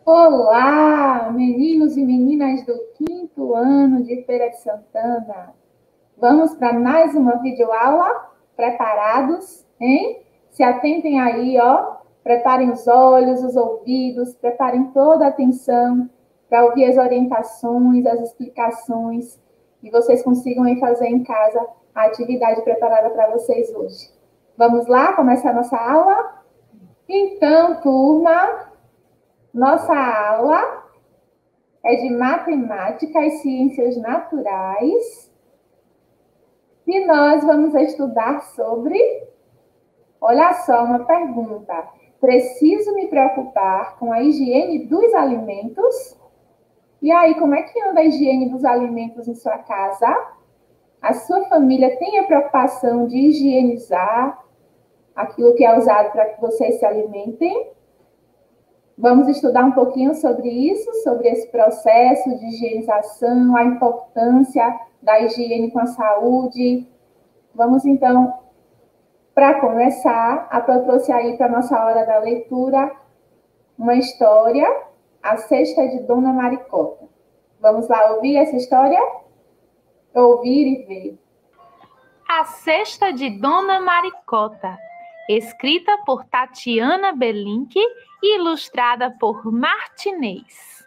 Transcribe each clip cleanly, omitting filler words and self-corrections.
Olá, meninos e meninas do quinto ano de Feira de Santana. Vamos para mais uma videoaula? Preparados, hein? Se atentem aí, ó. Preparem os olhos, os ouvidos, preparem toda a atenção para ouvir as orientações, as explicações e vocês consigam aí fazer em casa a atividade preparada para vocês hoje. Vamos lá começar a nossa aula? Então, turma, nossa aula é de matemática e ciências naturais. E nós vamos estudar sobre, olha só, uma pergunta. Preciso me preocupar com a higiene dos alimentos? E aí, como é que anda a higiene dos alimentos em sua casa? A sua família tem a preocupação de higienizar aquilo que é usado para que vocês se alimentem? Vamos estudar um pouquinho sobre isso, sobre esse processo de higienização, a importância da higiene com a saúde. Vamos, então, para começar, eu trouxe aí para a nossa hora da leitura uma história, A Cesta de Dona Maricota. Vamos lá ouvir essa história? Ouvir e ver. A Cesta de Dona Maricota, escrita por Tatiana Belink e ilustrada por Martinez.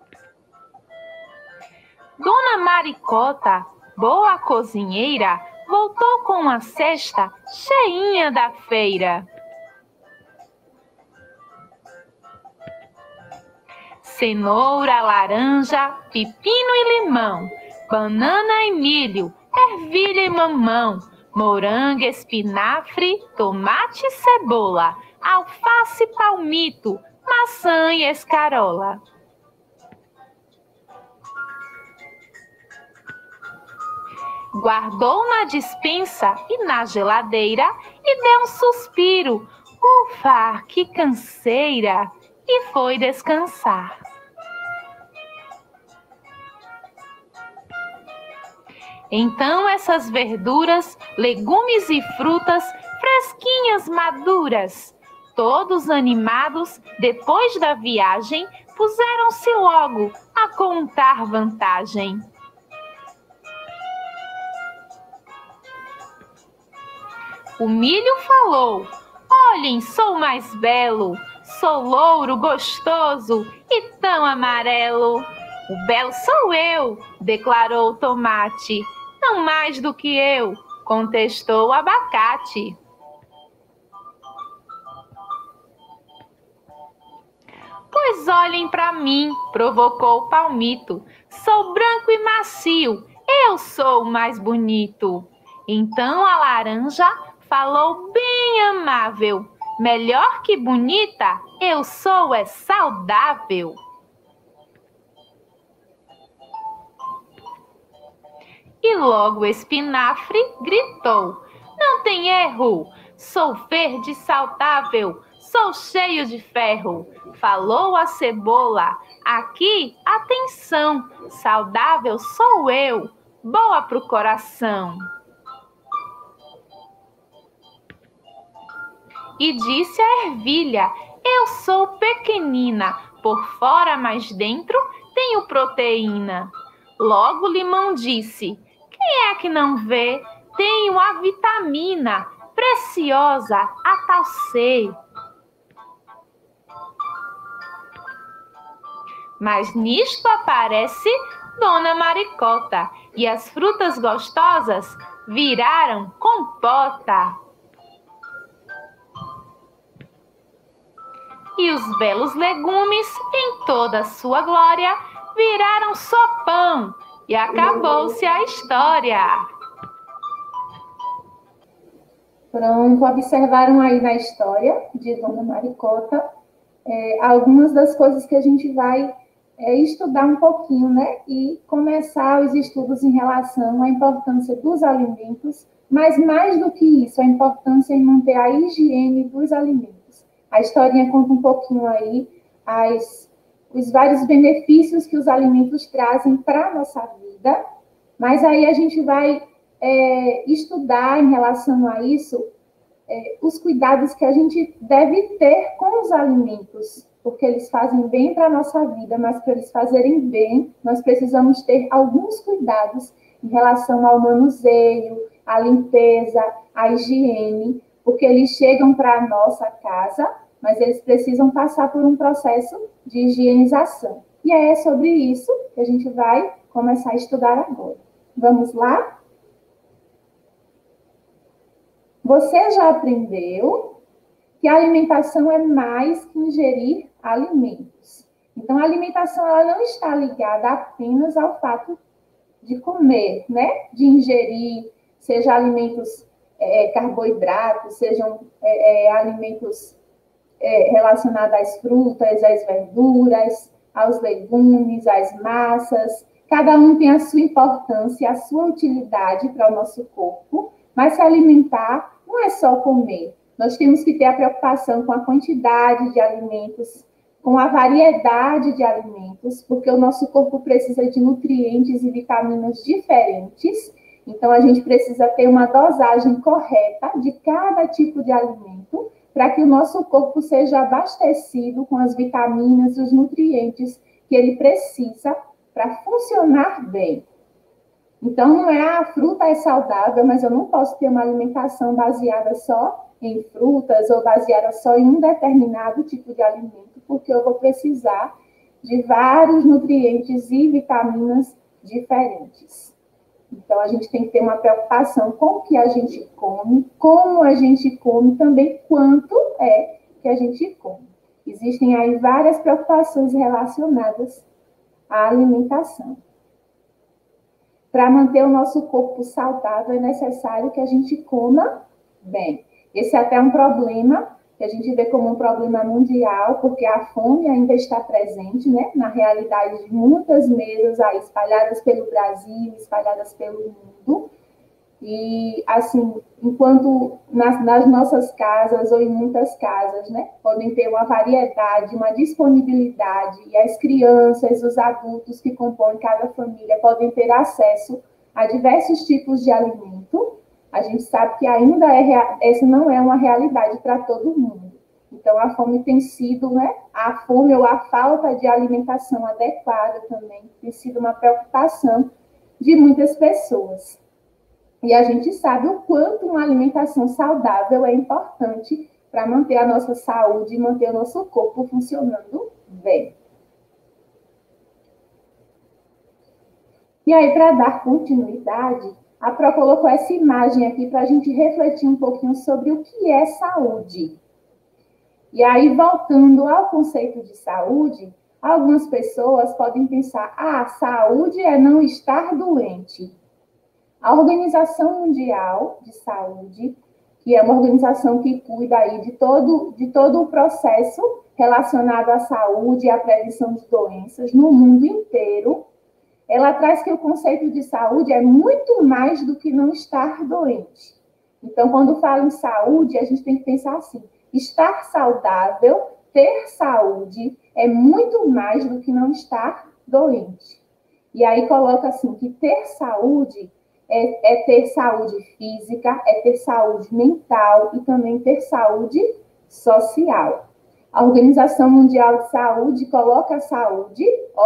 Dona Maricota, boa cozinheira, voltou com a cesta cheinha da feira. Cenoura, laranja, pepino e limão, banana e milho, ervilha e mamão, morango, espinafre, tomate e cebola, alface, palmito, maçã e escarola. Guardou na despensa e na geladeira e deu um suspiro. Ufa, que canseira! E foi descansar. Então essas verduras, legumes e frutas fresquinhas, maduras, todos animados, depois da viagem, puseram-se logo a contar vantagem. O milho falou: olhem, sou mais belo, sou louro, gostoso e tão amarelo. O belo sou eu, declarou o tomate. Não mais do que eu, contestou o abacate. Pois olhem para mim, provocou o palmito. Sou branco e macio, eu sou o mais bonito. Então a laranja falou bem amável. Melhor que bonita, eu sou é saudável. E logo o espinafre gritou: não tem erro, sou verde saudável, sou cheio de ferro. Falou a cebola: aqui, atenção, saudável sou eu, boa pro coração. E disse a ervilha: eu sou pequenina, por fora, mas dentro tenho proteína. Logo o limão disse: quem é que não vê? Tenho a vitamina preciosa, a tal C. Mas nisto aparece Dona Maricota e as frutas gostosas viraram compota. E os belos legumes, em toda a sua glória, viraram sopão e acabou-se a história. Pronto, observaram aí na história de Dona Maricota algumas das coisas que a gente vai estudar um pouquinho, né? E começar os estudos em relação à importância dos alimentos, mas mais do que isso, a importância em manter a higiene dos alimentos. A historinha conta um pouquinho aí os vários benefícios que os alimentos trazem para a nossa vida, mas aí a gente vai estudar em relação a isso os cuidados que a gente deve ter com os alimentos, porque eles fazem bem para a nossa vida, mas para eles fazerem bem, nós precisamos ter alguns cuidados em relação ao manuseio, à limpeza, à higiene, porque eles chegam para a nossa casa, mas eles precisam passar por um processo de higienização. E é sobre isso que a gente vai começar a estudar agora. Vamos lá? Você já aprendeu que a alimentação é mais que ingerir alimentos. Então, a alimentação ela não está ligada apenas ao fato de comer, né? De ingerir, seja alimentos carboidratos, sejam alimentos relacionados às frutas, às verduras, aos legumes, às massas. Cada um tem a sua importância, a sua utilidade para o nosso corpo, mas se alimentar não é só comer. Nós temos que ter a preocupação com a quantidade de alimentos, com a variedade de alimentos, porque o nosso corpo precisa de nutrientes e vitaminas diferentes. Então, a gente precisa ter uma dosagem correta de cada tipo de alimento para que o nosso corpo seja abastecido com as vitaminas e os nutrientes que ele precisa para funcionar bem. Então, não é a fruta é saudável, mas eu não posso ter uma alimentação baseada só em frutas ou baseada só em um determinado tipo de alimento, porque eu vou precisar de vários nutrientes e vitaminas diferentes. Então, a gente tem que ter uma preocupação com o que a gente come, como a gente come, também quanto é que a gente come. Existem aí várias preocupações relacionadas à alimentação. Para manter o nosso corpo saudável, é necessário que a gente coma bem. Esse é até um problema que a gente vê como um problema mundial, porque a fome ainda está presente, né, na realidade de muitas mesas aí espalhadas pelo Brasil, espalhadas pelo mundo. E, assim, enquanto nas nossas casas ou em muitas casas, né, podem ter uma variedade, uma disponibilidade, e as crianças, os adultos que compõem cada família podem ter acesso a diversos tipos de alimento, a gente sabe que ainda essa não é uma realidade para todo mundo. Então, a fome tem sido, né, a fome ou a falta de alimentação adequada também tem sido uma preocupação de muitas pessoas. E a gente sabe o quanto uma alimentação saudável é importante para manter a nossa saúde e manter o nosso corpo funcionando bem. E aí, para dar continuidade, a Pro colocou essa imagem aqui para a gente refletir um pouquinho sobre o que é saúde. E aí, voltando ao conceito de saúde, algumas pessoas podem pensar, saúde é não estar doente. A Organização Mundial de Saúde, que é uma organização que cuida aí de todo o processo relacionado à saúde e à prevenção de doenças no mundo inteiro, ela traz que o conceito de saúde é muito mais do que não estar doente. Então, quando fala em saúde, a gente tem que pensar assim, estar saudável, ter saúde, é muito mais do que não estar doente. E aí coloca assim, que ter saúde é ter saúde física, é ter saúde mental e também ter saúde social. A Organização Mundial de Saúde coloca a saúde,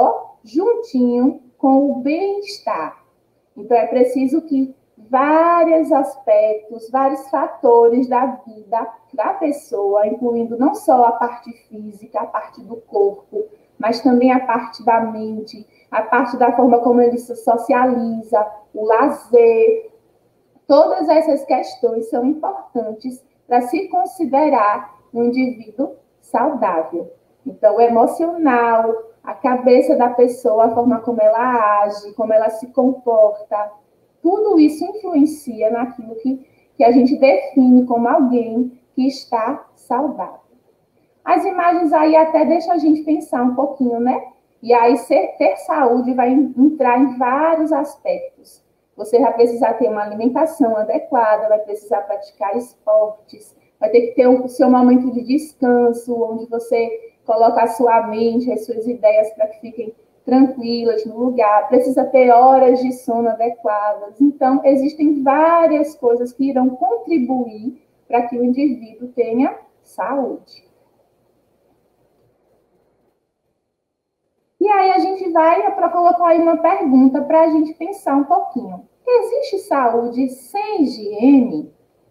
juntinho com o bem-estar. Então, é preciso que vários aspectos, vários fatores da vida da pessoa, incluindo não só a parte física, a parte do corpo, mas também a parte da mente, a parte da forma como ele se socializa, o lazer. Todas essas questões são importantes para se considerar um indivíduo saudável. Então, o emocional, a cabeça da pessoa, a forma como ela age, como ela se comporta, tudo isso influencia naquilo que a gente define como alguém que está saudável. As imagens aí até deixam a gente pensar um pouquinho, né? E aí, ter saúde vai entrar em vários aspectos. Você vai precisar ter uma alimentação adequada, vai precisar praticar esportes, vai ter que ter o seu momento de descanso, onde você coloca a sua mente, as suas ideias para que fiquem tranquilas no lugar, precisa ter horas de sono adequadas. Então, existem várias coisas que irão contribuir para que o indivíduo tenha saúde. E aí a gente vai para colocar aí uma pergunta para a gente pensar um pouquinho. Existe saúde sem higiene?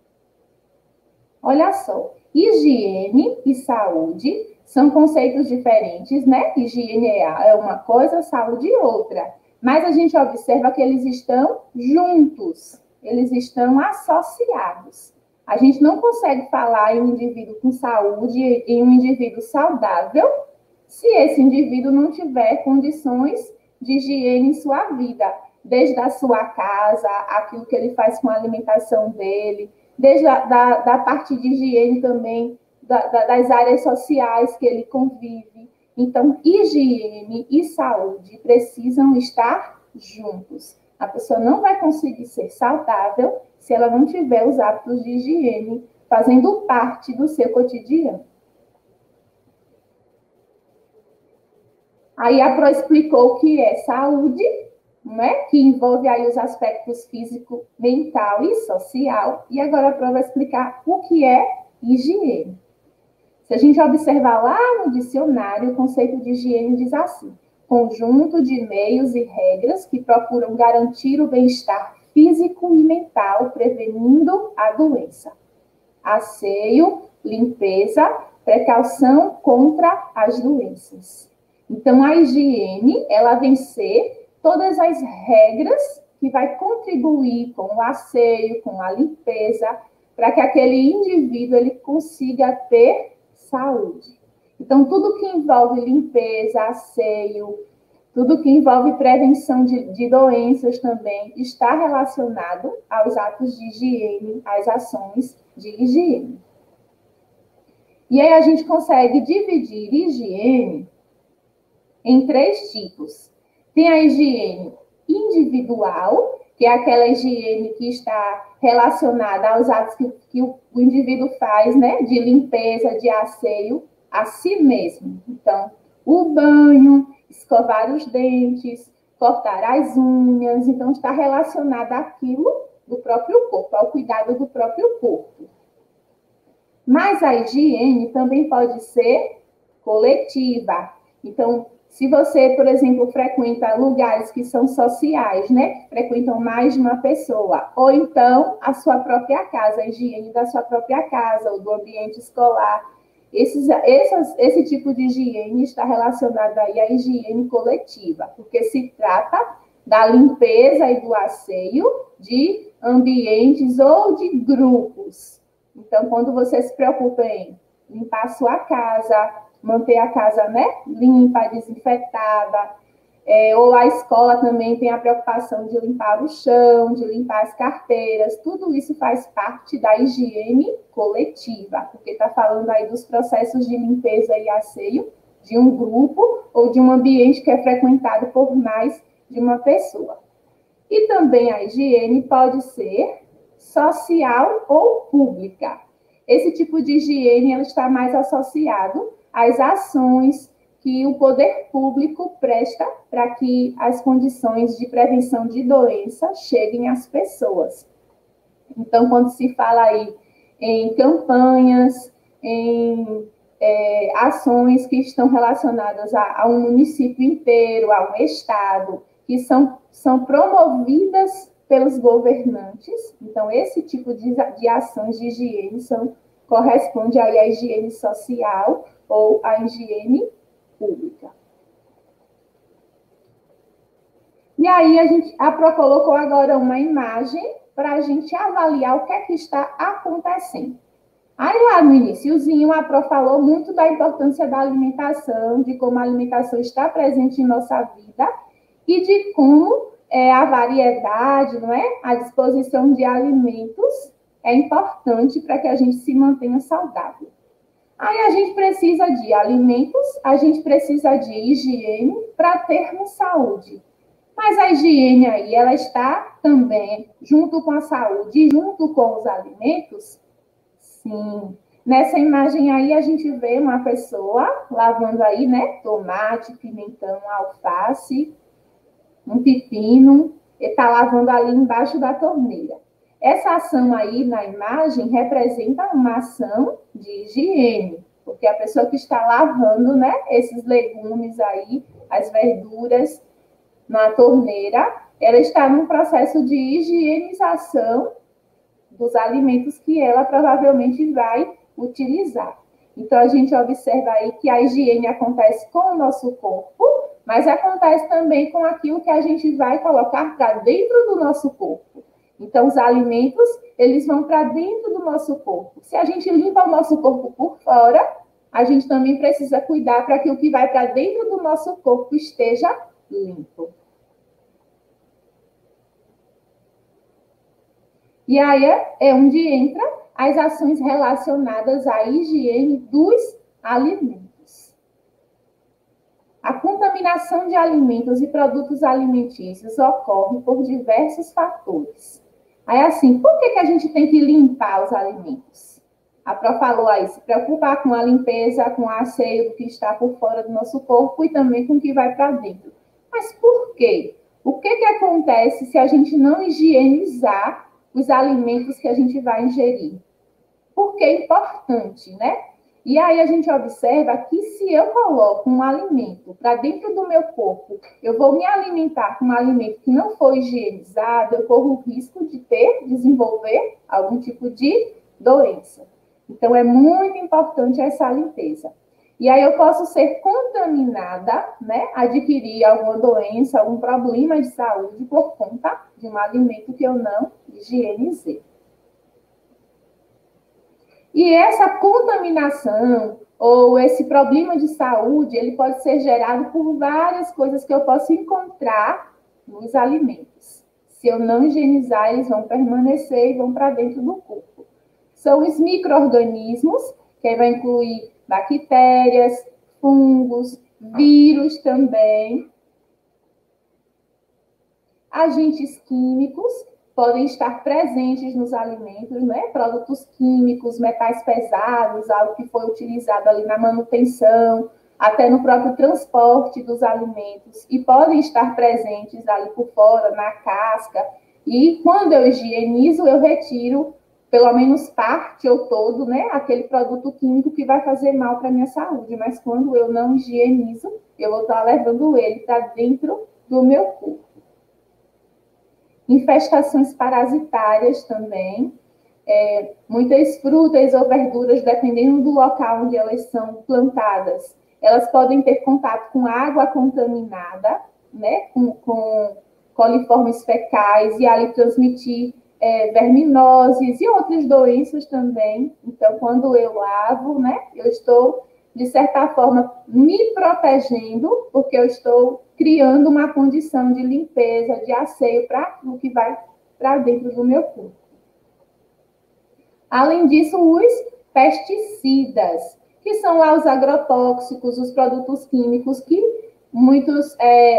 Olha só, higiene e saúde são conceitos diferentes, né? Higiene é uma coisa, saúde outra. Mas a gente observa que eles estão juntos, eles estão associados. A gente não consegue falar em um indivíduo com saúde, em um indivíduo saudável, se esse indivíduo não tiver condições de higiene em sua vida, desde a sua casa, aquilo que ele faz com a alimentação dele, desde da parte de higiene também, das áreas sociais que ele convive. Então, higiene e saúde precisam estar juntos. A pessoa não vai conseguir ser saudável se ela não tiver os hábitos de higiene fazendo parte do seu cotidiano. Aí a Pro explicou o que é saúde, né? Que envolve aí os aspectos físico, mental e social. E agora a Pro vai explicar o que é higiene. Se a gente observar lá no dicionário, o conceito de higiene diz assim: conjunto de meios e regras que procuram garantir o bem-estar físico e mental, prevenindo a doença. Asseio, limpeza, precaução contra as doenças. Então, a higiene, ela vem ser todas as regras que vai contribuir com o asseio, com a limpeza, para que aquele indivíduo ele consiga ter saúde. Então, tudo que envolve limpeza, asseio, tudo que envolve prevenção de doenças também está relacionado aos atos de higiene, às ações de higiene. E aí a gente consegue dividir higiene em 3 tipos. Tem a higiene individual, que é aquela higiene que está relacionada aos atos que o indivíduo faz, né, de limpeza, de asseio a si mesmo. Então, o banho, escovar os dentes, cortar as unhas, então está relacionada àquilo do próprio corpo, ao cuidado do próprio corpo. Mas a higiene também pode ser coletiva. Então, se você, por exemplo, frequenta lugares que são sociais, né? Frequentam mais de uma pessoa, ou então a sua própria casa, a higiene da sua própria casa, ou do ambiente escolar. Esse tipo de higiene está relacionado aí à higiene coletiva, porque se trata da limpeza e do asseio de ambientes ou de grupos. Então, quando você se preocupa em limpar a sua casa, manter a casa, né, limpa, desinfetada, ou a escola também tem a preocupação de limpar o chão, de limpar as carteiras, tudo isso faz parte da higiene coletiva, porque está falando aí dos processos de limpeza e asseio de um grupo ou de um ambiente que é frequentado por mais de uma pessoa. E também a higiene pode ser social ou pública. Esse tipo de higiene ela está mais associado às ações que o poder público presta para que as condições de prevenção de doença cheguem às pessoas. Então, quando se fala aí em campanhas, em ações que estão relacionadas a um município inteiro, a um estado, que são promovidas pelos governantes, então esse tipo de ações de higiene corresponde aí à higiene social ou à higiene pública. E aí a Pro colocou agora uma imagem para a gente avaliar o que é que está acontecendo. Aí lá no iniciozinho a Pro falou muito da importância da alimentação, de como a alimentação está presente em nossa vida e de como a variedade, não é? A disposição de alimentos é importante para que a gente se mantenha saudável. Aí a gente precisa de alimentos, a gente precisa de higiene para termos saúde. Mas a higiene aí, ela está também junto com a saúde, junto com os alimentos? Sim. Nessa imagem aí a gente vê uma pessoa lavando aí, né, tomate, pimentão, alface, um pepino, e está lavando ali embaixo da torneira. Essa ação aí na imagem representa uma ação de higiene, porque a pessoa que está lavando, né, esses legumes aí, as verduras na torneira, ela está num processo de higienização dos alimentos que ela provavelmente vai utilizar. Então, a gente observa aí que a higiene acontece com o nosso corpo, mas acontece também com aquilo que a gente vai colocar para dentro do nosso corpo. Então, os alimentos, eles vão para dentro do nosso corpo. Se a gente limpa o nosso corpo por fora, a gente também precisa cuidar para que o que vai para dentro do nosso corpo esteja limpo. E aí é onde entra as ações relacionadas à higiene dos alimentos. A contaminação de alimentos e produtos alimentícios ocorre por diversos fatores. Aí, assim, por que a gente tem que limpar os alimentos? A Pró falou aí, se preocupar com a limpeza, com o asseio do que está por fora do nosso corpo e também com o que vai para dentro. Mas por quê? O que acontece se a gente não higienizar os alimentos que a gente vai ingerir? Porque é importante, né? E aí a gente observa que se eu coloco um alimento para dentro do meu corpo, eu vou me alimentar com um alimento que não foi higienizado, eu corro o risco de desenvolver algum tipo de doença. Então, é muito importante essa limpeza. E aí eu posso ser contaminada, né? Adquirir alguma doença, algum problema de saúde por conta de um alimento que eu não higienizei. E essa contaminação ou esse problema de saúde, ele pode ser gerado por várias coisas que eu posso encontrar nos alimentos. Se eu não higienizar, eles vão permanecer e vão para dentro do corpo. São os micro-organismos, que aí vai incluir bactérias, fungos, vírus também. Agentes químicos podem estar presentes nos alimentos, né? Produtos químicos, metais pesados, algo que foi utilizado ali na manutenção, até no próprio transporte dos alimentos, e podem estar presentes ali por fora, na casca. E quando eu higienizo, eu retiro pelo menos parte ou todo, né? Aquele produto químico que vai fazer mal para a minha saúde. Mas quando eu não higienizo, eu vou estar levando ele para dentro do meu corpo. Infestações parasitárias também. Muitas frutas ou verduras, dependendo do local onde elas são plantadas, elas podem ter contato com água contaminada, né? Com coliformes fecais, e ali transmitir verminoses e outras doenças também. Então, quando eu lavo, né? Eu estou, de certa forma, me protegendo, porque eu estou criando uma condição de limpeza, de asseio para o que vai para dentro do meu corpo. Além disso, os pesticidas, que são lá os agrotóxicos, os produtos químicos que muitos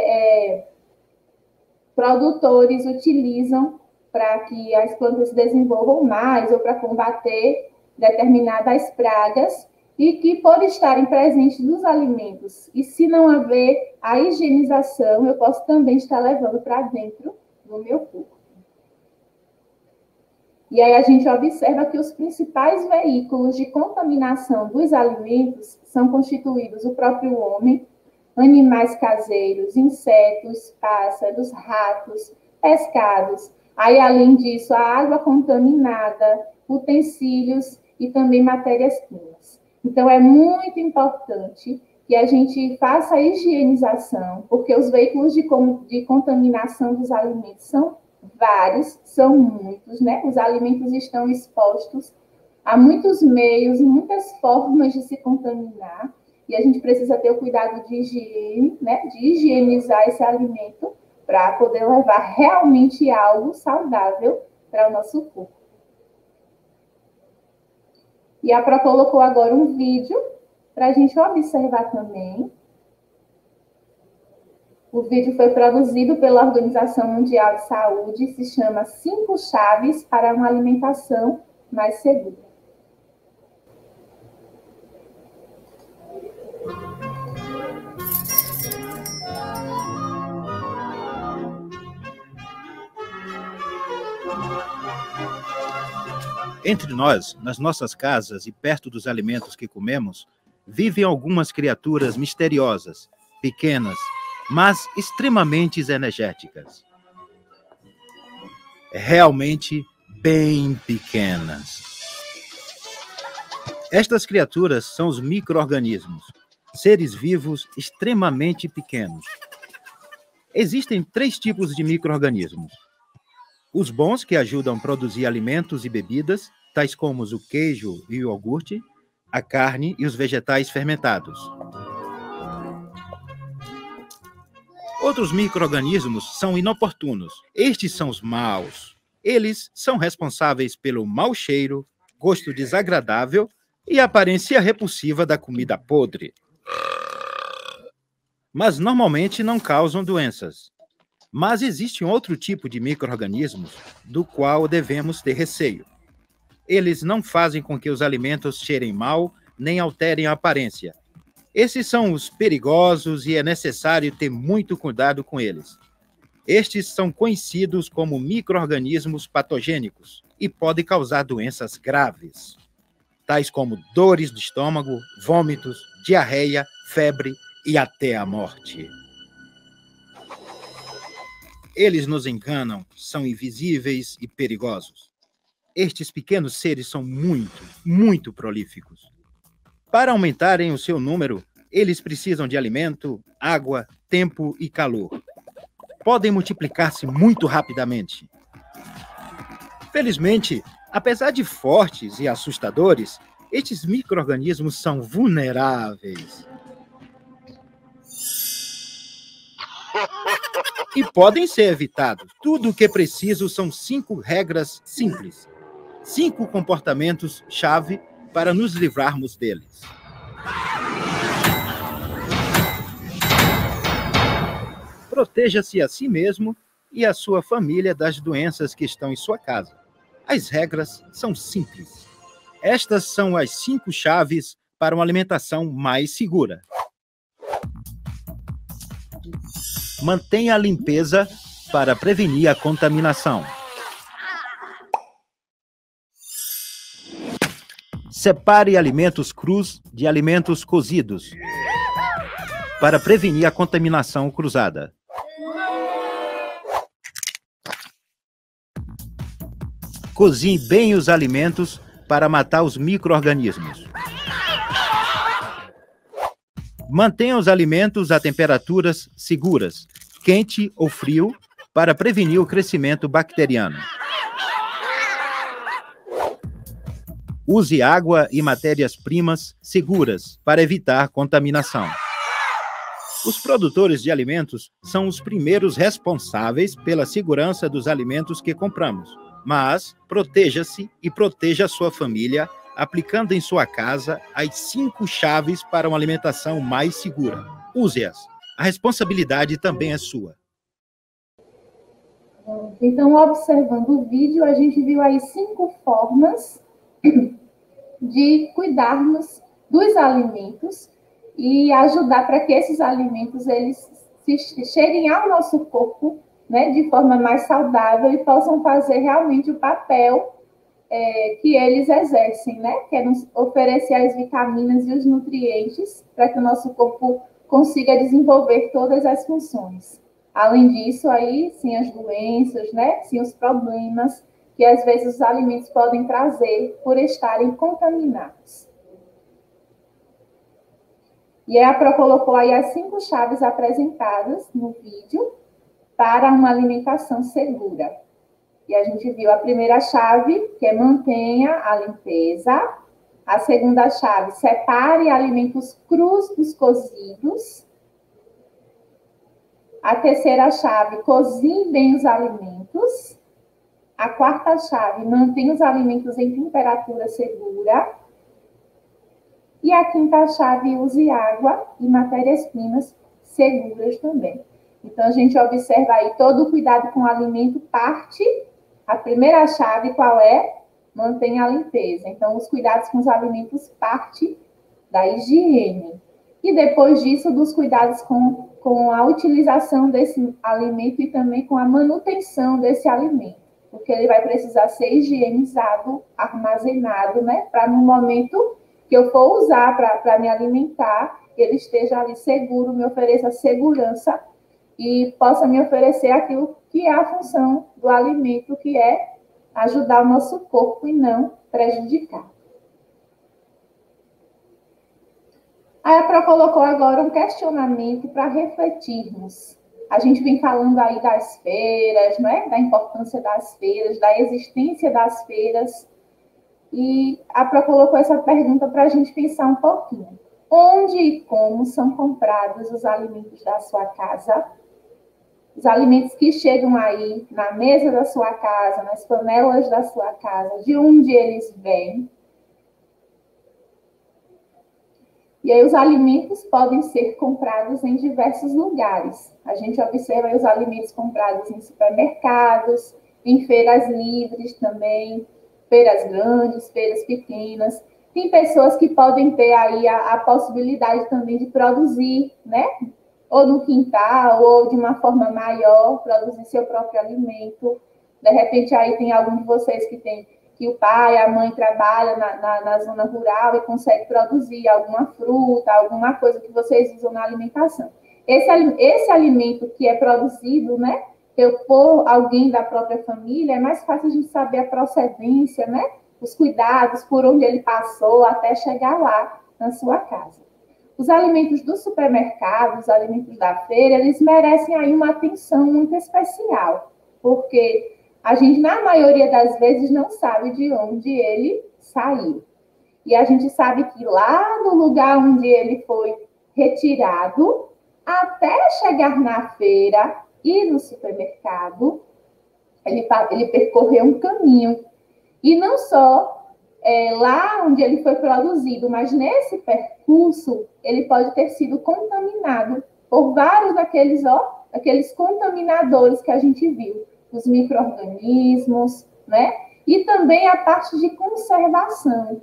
produtores utilizam para que as plantas se desenvolvam mais ou para combater determinadas pragas, e que, por estarem presentes nos alimentos, e se não haver a higienização, eu posso também estar levando para dentro do meu corpo. E aí a gente observa que os principais veículos de contaminação dos alimentos são constituídos o próprio homem, animais caseiros, insetos, pássaros, ratos, pescados. Aí, além disso, a água contaminada, utensílios e também matérias-primas. Então, é muito importante que a gente faça a higienização, porque os veículos de contaminação dos alimentos são vários, são muitos, né? Os alimentos estão expostos a muitos meios, muitas formas de se contaminar, e a gente precisa ter o cuidado de higiene, né? De higienizar esse alimento para poder levar realmente algo saudável para o nosso corpo. E a Pró colocou agora um vídeo para a gente observar também. O vídeo foi produzido pela Organização Mundial de Saúde e se chama 5 chaves para uma alimentação mais segura. Entre nós, nas nossas casas e perto dos alimentos que comemos, vivem algumas criaturas misteriosas, pequenas, mas extremamente energéticas. Realmente bem pequenas. Estas criaturas são os micro-organismos, seres vivos extremamente pequenos. Existem 3 tipos de micro-organismos. Os bons, que ajudam a produzir alimentos e bebidas, tais como o queijo e o iogurte, a carne e os vegetais fermentados. Outros micro-organismos são inoportunos. Estes são os maus. Eles são responsáveis pelo mau cheiro, gosto desagradável e aparência repulsiva da comida podre. Mas normalmente não causam doenças. Mas existe um outro tipo de micro-organismos do qual devemos ter receio. Eles não fazem com que os alimentos cheirem mal, nem alterem a aparência. Esses são os perigosos e é necessário ter muito cuidado com eles. Estes são conhecidos como micro-organismos patogênicos e podem causar doenças graves, tais como dores de estômago, vômitos, diarreia, febre e até a morte. Eles nos enganam, são invisíveis e perigosos. Estes pequenos seres são muito prolíficos. Para aumentarem o seu número, eles precisam de alimento, água, tempo e calor. Podem multiplicar-se muito rapidamente. Felizmente, apesar de fortes e assustadores, estes micro-organismos são vulneráveis. E podem ser evitados. Tudo o que é preciso são 5 regras simples. 5 comportamentos-chave para nos livrarmos deles. Proteja-se a si mesmo e a sua família das doenças que estão em sua casa. As regras são simples. Estas são as 5 chaves para uma alimentação mais segura. Mantenha a limpeza para prevenir a contaminação. Separe alimentos crus de alimentos cozidos para prevenir a contaminação cruzada. Cozinhe bem os alimentos para matar os micro-organismos. Mantenha os alimentos a temperaturas seguras, quente ou frio, para prevenir o crescimento bacteriano. Use água e matérias-primas seguras para evitar contaminação. Os produtores de alimentos são os primeiros responsáveis pela segurança dos alimentos que compramos. Mas proteja-se e proteja a sua família, aplicando em sua casa as 5 chaves para uma alimentação mais segura. Use-as. A responsabilidade também é sua. Então, observando o vídeo, a gente viu aí 5 formas de cuidarmos dos alimentos e ajudar para que esses alimentos eles cheguem ao nosso corpo, né, de forma mais saudável e possam fazer realmente o papel que eles exercem, né, que é nos oferecer as vitaminas e os nutrientes para que o nosso corpo consiga desenvolver todas as funções. Além disso, aí, sim, as doenças, né, sim, os problemas que às vezes os alimentos podem trazer por estarem contaminados. E a Pro colocou aí as 5 chaves apresentadas no vídeo para uma alimentação segura. E a gente viu a primeira chave, que é mantenha a limpeza. A segunda chave, separe alimentos crus dos cozidos. A terceira chave, cozinhe bem os alimentos. A quarta chave, mantenha os alimentos em temperatura segura. E a quinta chave, use água e matérias-primas seguras também. Então, a gente observa aí todo o cuidado com o alimento parte. A primeira chave, qual é? Mantenha a limpeza. Então, os cuidados com os alimentos parte da higiene. E depois disso, dos cuidados com a utilização desse alimento e também com a manutenção desse alimento. Porque ele vai precisar ser higienizado, armazenado, né? Para no momento que eu for usar para me alimentar, ele esteja ali seguro, me ofereça segurança e possa me oferecer aquilo que é a função do alimento, que é ajudar o nosso corpo e não prejudicar. Aí a Pro colocou agora um questionamento para refletirmos. A gente vem falando aí das feiras, não é? Da importância das feiras, da existência das feiras. E a Pro colocou essa pergunta para a gente pensar um pouquinho. Onde e como são comprados os alimentos da sua casa? Os alimentos que chegam aí na mesa da sua casa, nas panelas da sua casa, de onde eles vêm? E aí os alimentos podem ser comprados em diversos lugares. A gente observa aí os alimentos comprados em supermercados, em feiras livres também, feiras grandes, feiras pequenas. Tem pessoas que podem ter aí a possibilidade também de produzir, né? Ou no quintal, ou de uma forma maior, produzir seu próprio alimento. De repente aí tem algum de vocês que o pai, a mãe trabalha na zona rural e consegue produzir alguma fruta, alguma coisa que vocês usam na alimentação. Esse alimento que é produzido, né, por alguém da própria família, é mais fácil a gente saber a procedência, né, os cuidados, por onde ele passou até chegar lá na sua casa. Os alimentos do supermercado, os alimentos da feira, eles merecem aí uma atenção muito especial, porque a gente, na maioria das vezes, não sabe de onde ele saiu. E a gente sabe que lá no lugar onde ele foi retirado, até chegar na feira e no supermercado, ele percorreu um caminho. E não só lá onde ele foi produzido, mas nesse percurso, ele pode ter sido contaminado por vários daqueles contaminadores que a gente viu. Os micro-organismos, né? E também a parte de conservação.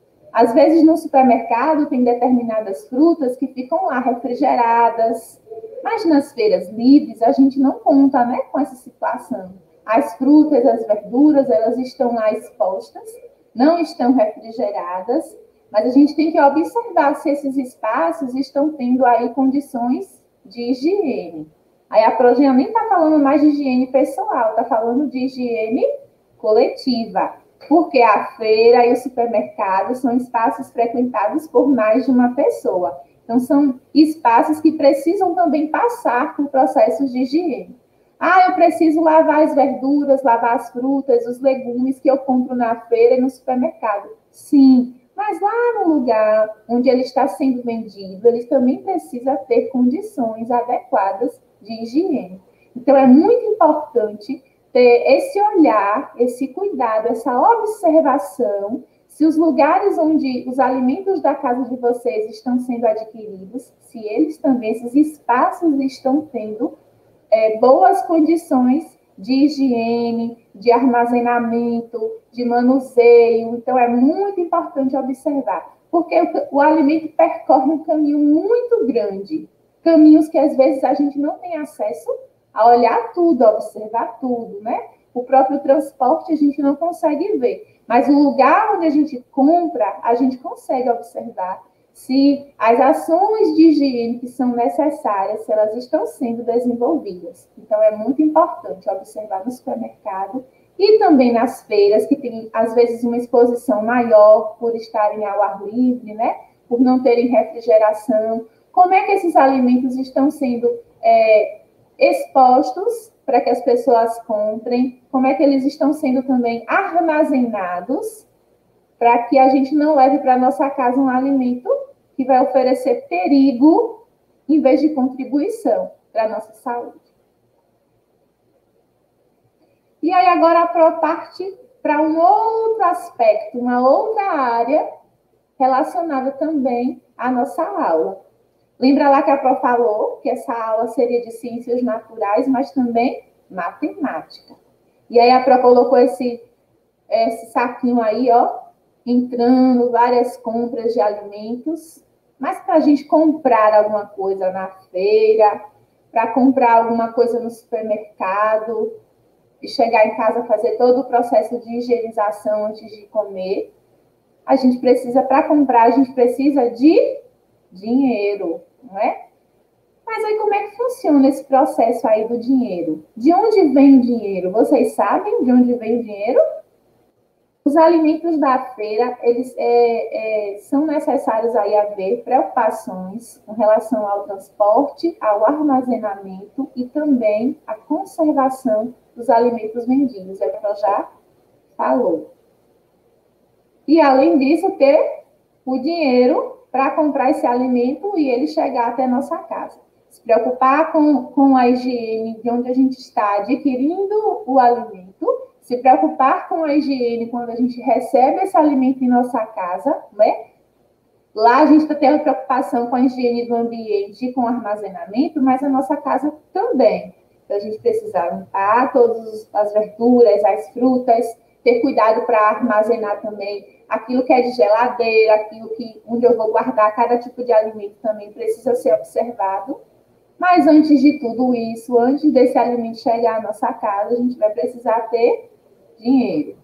Às vezes, no supermercado, tem determinadas frutas que ficam lá refrigeradas, mas nas feiras livres, a gente não conta, né, com essa situação. As frutas, as verduras, elas estão lá expostas, não estão refrigeradas, mas a gente tem que observar se esses espaços estão tendo aí condições de higiene. Aí a Progenia nem está falando mais de higiene pessoal, está falando de higiene coletiva, porque a feira e o supermercado são espaços frequentados por mais de uma pessoa. Então, são espaços que precisam também passar por processos de higiene. Eu preciso lavar as verduras, lavar as frutas, os legumes que eu compro na feira e no supermercado. Sim, mas lá no lugar onde ele está sendo vendido, ele também precisa ter condições adequadas de higiene. Então, é muito importante ter esse olhar, esse cuidado, essa observação, se os lugares onde os alimentos da casa de vocês estão sendo adquiridos, se eles também, esses espaços estão tendo boas condições de higiene, de armazenamento, de manuseio. Então, é muito importante observar, porque o alimento percorre um caminho muito grande, caminhos que às vezes a gente não tem acesso a olhar tudo, a observar tudo, né? O próprio transporte a gente não consegue ver, mas o lugar onde a gente compra, a gente consegue observar se as ações de higiene que são necessárias, se elas estão sendo desenvolvidas. Então, é muito importante observar no supermercado e também nas feiras, que tem, às vezes, uma exposição maior por estarem ao ar livre, né? Por não terem refrigeração. Como é que esses alimentos estão sendo expostos para que as pessoas comprem? Como é que eles estão sendo também armazenados para que a gente não leve para a nossa casa um alimento que vai oferecer perigo em vez de contribuição para a nossa saúde. E aí agora a parte para um outro aspecto, uma outra área relacionada também à nossa aula. Lembra lá que a Pro falou que essa aula seria de ciências naturais, mas também matemática. E aí a Pro colocou esse saquinho aí, ó, entrando várias compras de alimentos, mas para a gente comprar alguma coisa na feira, para comprar alguma coisa no supermercado, e chegar em casa fazer todo o processo de higienização antes de comer, a gente precisa, para comprar, a gente precisa de dinheiro, não é? Mas aí como é que funciona esse processo aí do dinheiro? De onde vem o dinheiro? Vocês sabem de onde vem o dinheiro? Os alimentos da feira, eles são necessários aí haver preocupações com relação ao transporte, ao armazenamento e também à conservação dos alimentos vendidos, é o que eu já falou. E, além disso, ter o dinheiro para comprar esse alimento e ele chegar até a nossa casa. Se preocupar com a higiene de onde a gente está adquirindo o alimento, se preocupar com a higiene quando a gente recebe esse alimento em nossa casa, né? Lá a gente está tendo preocupação com a higiene do ambiente e com o armazenamento, mas a nossa casa também. Então, a gente precisa limpar todas as verduras, as frutas, ter cuidado para armazenar também aquilo que é de geladeira, aquilo onde eu vou guardar cada tipo de alimento também precisa ser observado. Mas antes de tudo isso, antes desse alimento chegar à nossa casa, a gente vai precisar ter dinheiro.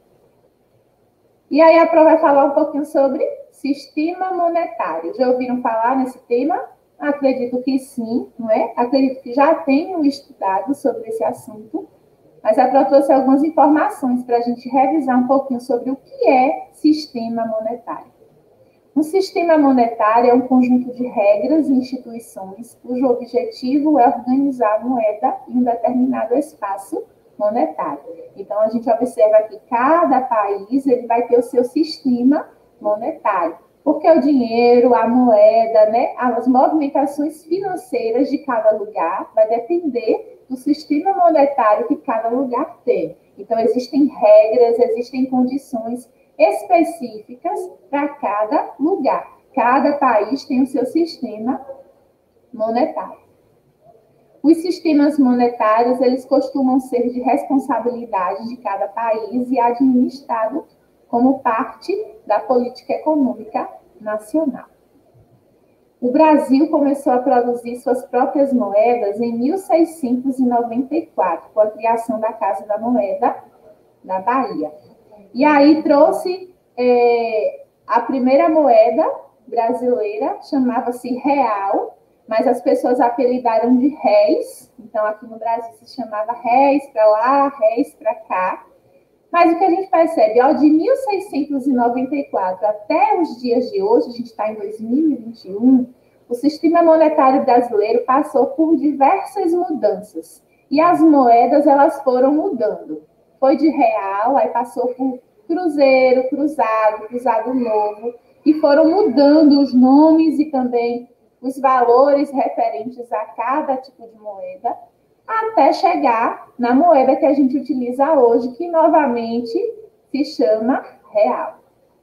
E aí a Pro vai falar um pouquinho sobre sistema monetário. Já ouviram falar nesse tema? Acredito que sim, não é? Acredito que já tenham estudado sobre esse assunto. Mas a Pro trouxe algumas informações para a gente revisar um pouquinho sobre o que é sistema monetário. Um sistema monetário é um conjunto de regras e instituições cujo objetivo é organizar a moeda em um determinado espaço monetário. Então, a gente observa que cada país ele vai ter o seu sistema monetário, porque o dinheiro, a moeda, né, as movimentações financeiras de cada lugar vai depender do sistema monetário que cada lugar tem. Então, existem regras, existem condições específicas para cada lugar. Cada país tem o seu sistema monetário. Os sistemas monetários, eles costumam ser de responsabilidade de cada país e administrado como parte da política econômica nacional. O Brasil começou a produzir suas próprias moedas em 1694, com a criação da Casa da Moeda da Bahia. E aí trouxe a primeira moeda brasileira, chamava-se real, mas as pessoas apelidaram de réis. Então, aqui no Brasil se chamava réis para lá, réis para cá. Mas o que a gente percebe, ó, de 1694 até os dias de hoje, a gente está em 2021, o sistema monetário brasileiro passou por diversas mudanças. E as moedas, elas foram mudando. Foi de real, aí passou por cruzeiro, cruzado novo, e foram mudando os nomes e também os valores referentes a cada tipo de moeda, até chegar na moeda que a gente utiliza hoje, que novamente se chama real.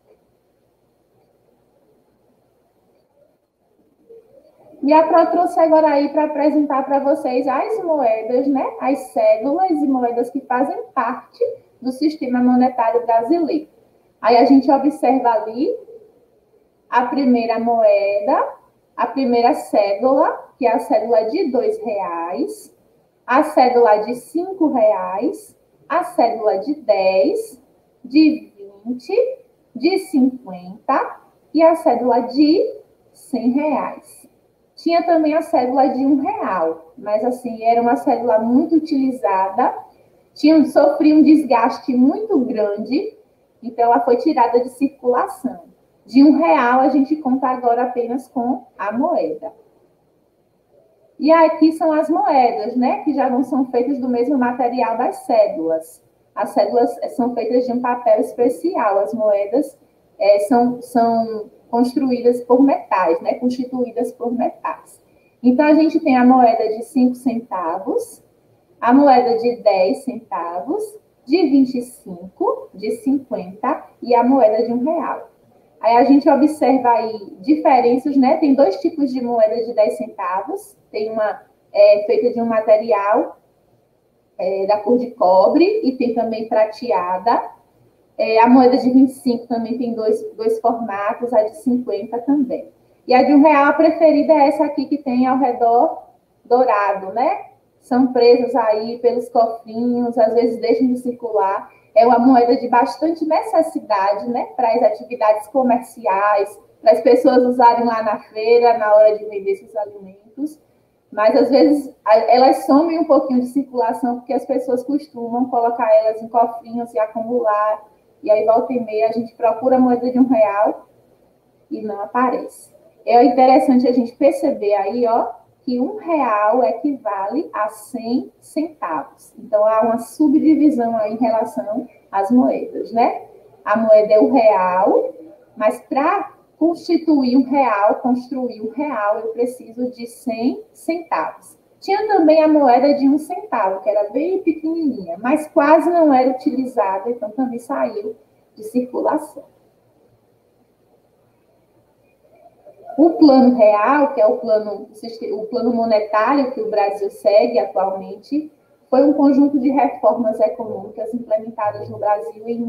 E a Pro trouxe agora aí para apresentar para vocês as moedas, né? As cédulas e moedas que fazem parte do sistema monetário brasileiro. Aí a gente observa ali a primeira moeda, a primeira cédula, que é a cédula de R$2, a cédula de R$5, a cédula de 10, de 20, de 50 e a cédula de R$100. Tinha também a cédula de R$1, mas assim, era uma cédula muito utilizada, sofria um desgaste muito grande, então ela foi tirada de circulação. De R$1 a gente conta agora apenas com a moeda. E aqui são as moedas, né? Que já não são feitas do mesmo material das cédulas. As cédulas são feitas de um papel especial. As moedas são construídas por metais, né? Constituídas por metais. Então, a gente tem a moeda de 5 centavos, a moeda de 10 centavos, de 25, de 50 e a moeda de R$1. Aí a gente observa aí diferenças, né? Tem dois tipos de moeda de 10 centavos. Tem uma feita de um material da cor de cobre e tem também prateada. A moeda de 25 também tem dois formatos, a de 50 também. E a de R$1, a preferida é essa aqui que tem ao redor dourado, né? São presas aí pelos cofrinhos, às vezes deixam de circular. É uma moeda de bastante necessidade, né? Para as atividades comerciais, para as pessoas usarem lá na feira, na hora de vender esses alimentos. Mas, às vezes, elas somem um pouquinho de circulação, porque as pessoas costumam colocar elas em cofrinhos e acumular. E aí, volta e meia, a gente procura a moeda de R$ 1 e não aparece. É interessante a gente perceber aí, ó, que R$ 1 equivale a 100 centavos. Então, há uma subdivisão aí em relação às moedas, né? A moeda é o real, mas para constituir construir R$ 1, eu preciso de 100 centavos. Tinha também a moeda de 1 centavo, que era bem pequenininha, mas quase não era utilizada, então também saiu de circulação. O plano real, que é o plano monetário que o Brasil segue atualmente, foi um conjunto de reformas econômicas implementadas no Brasil em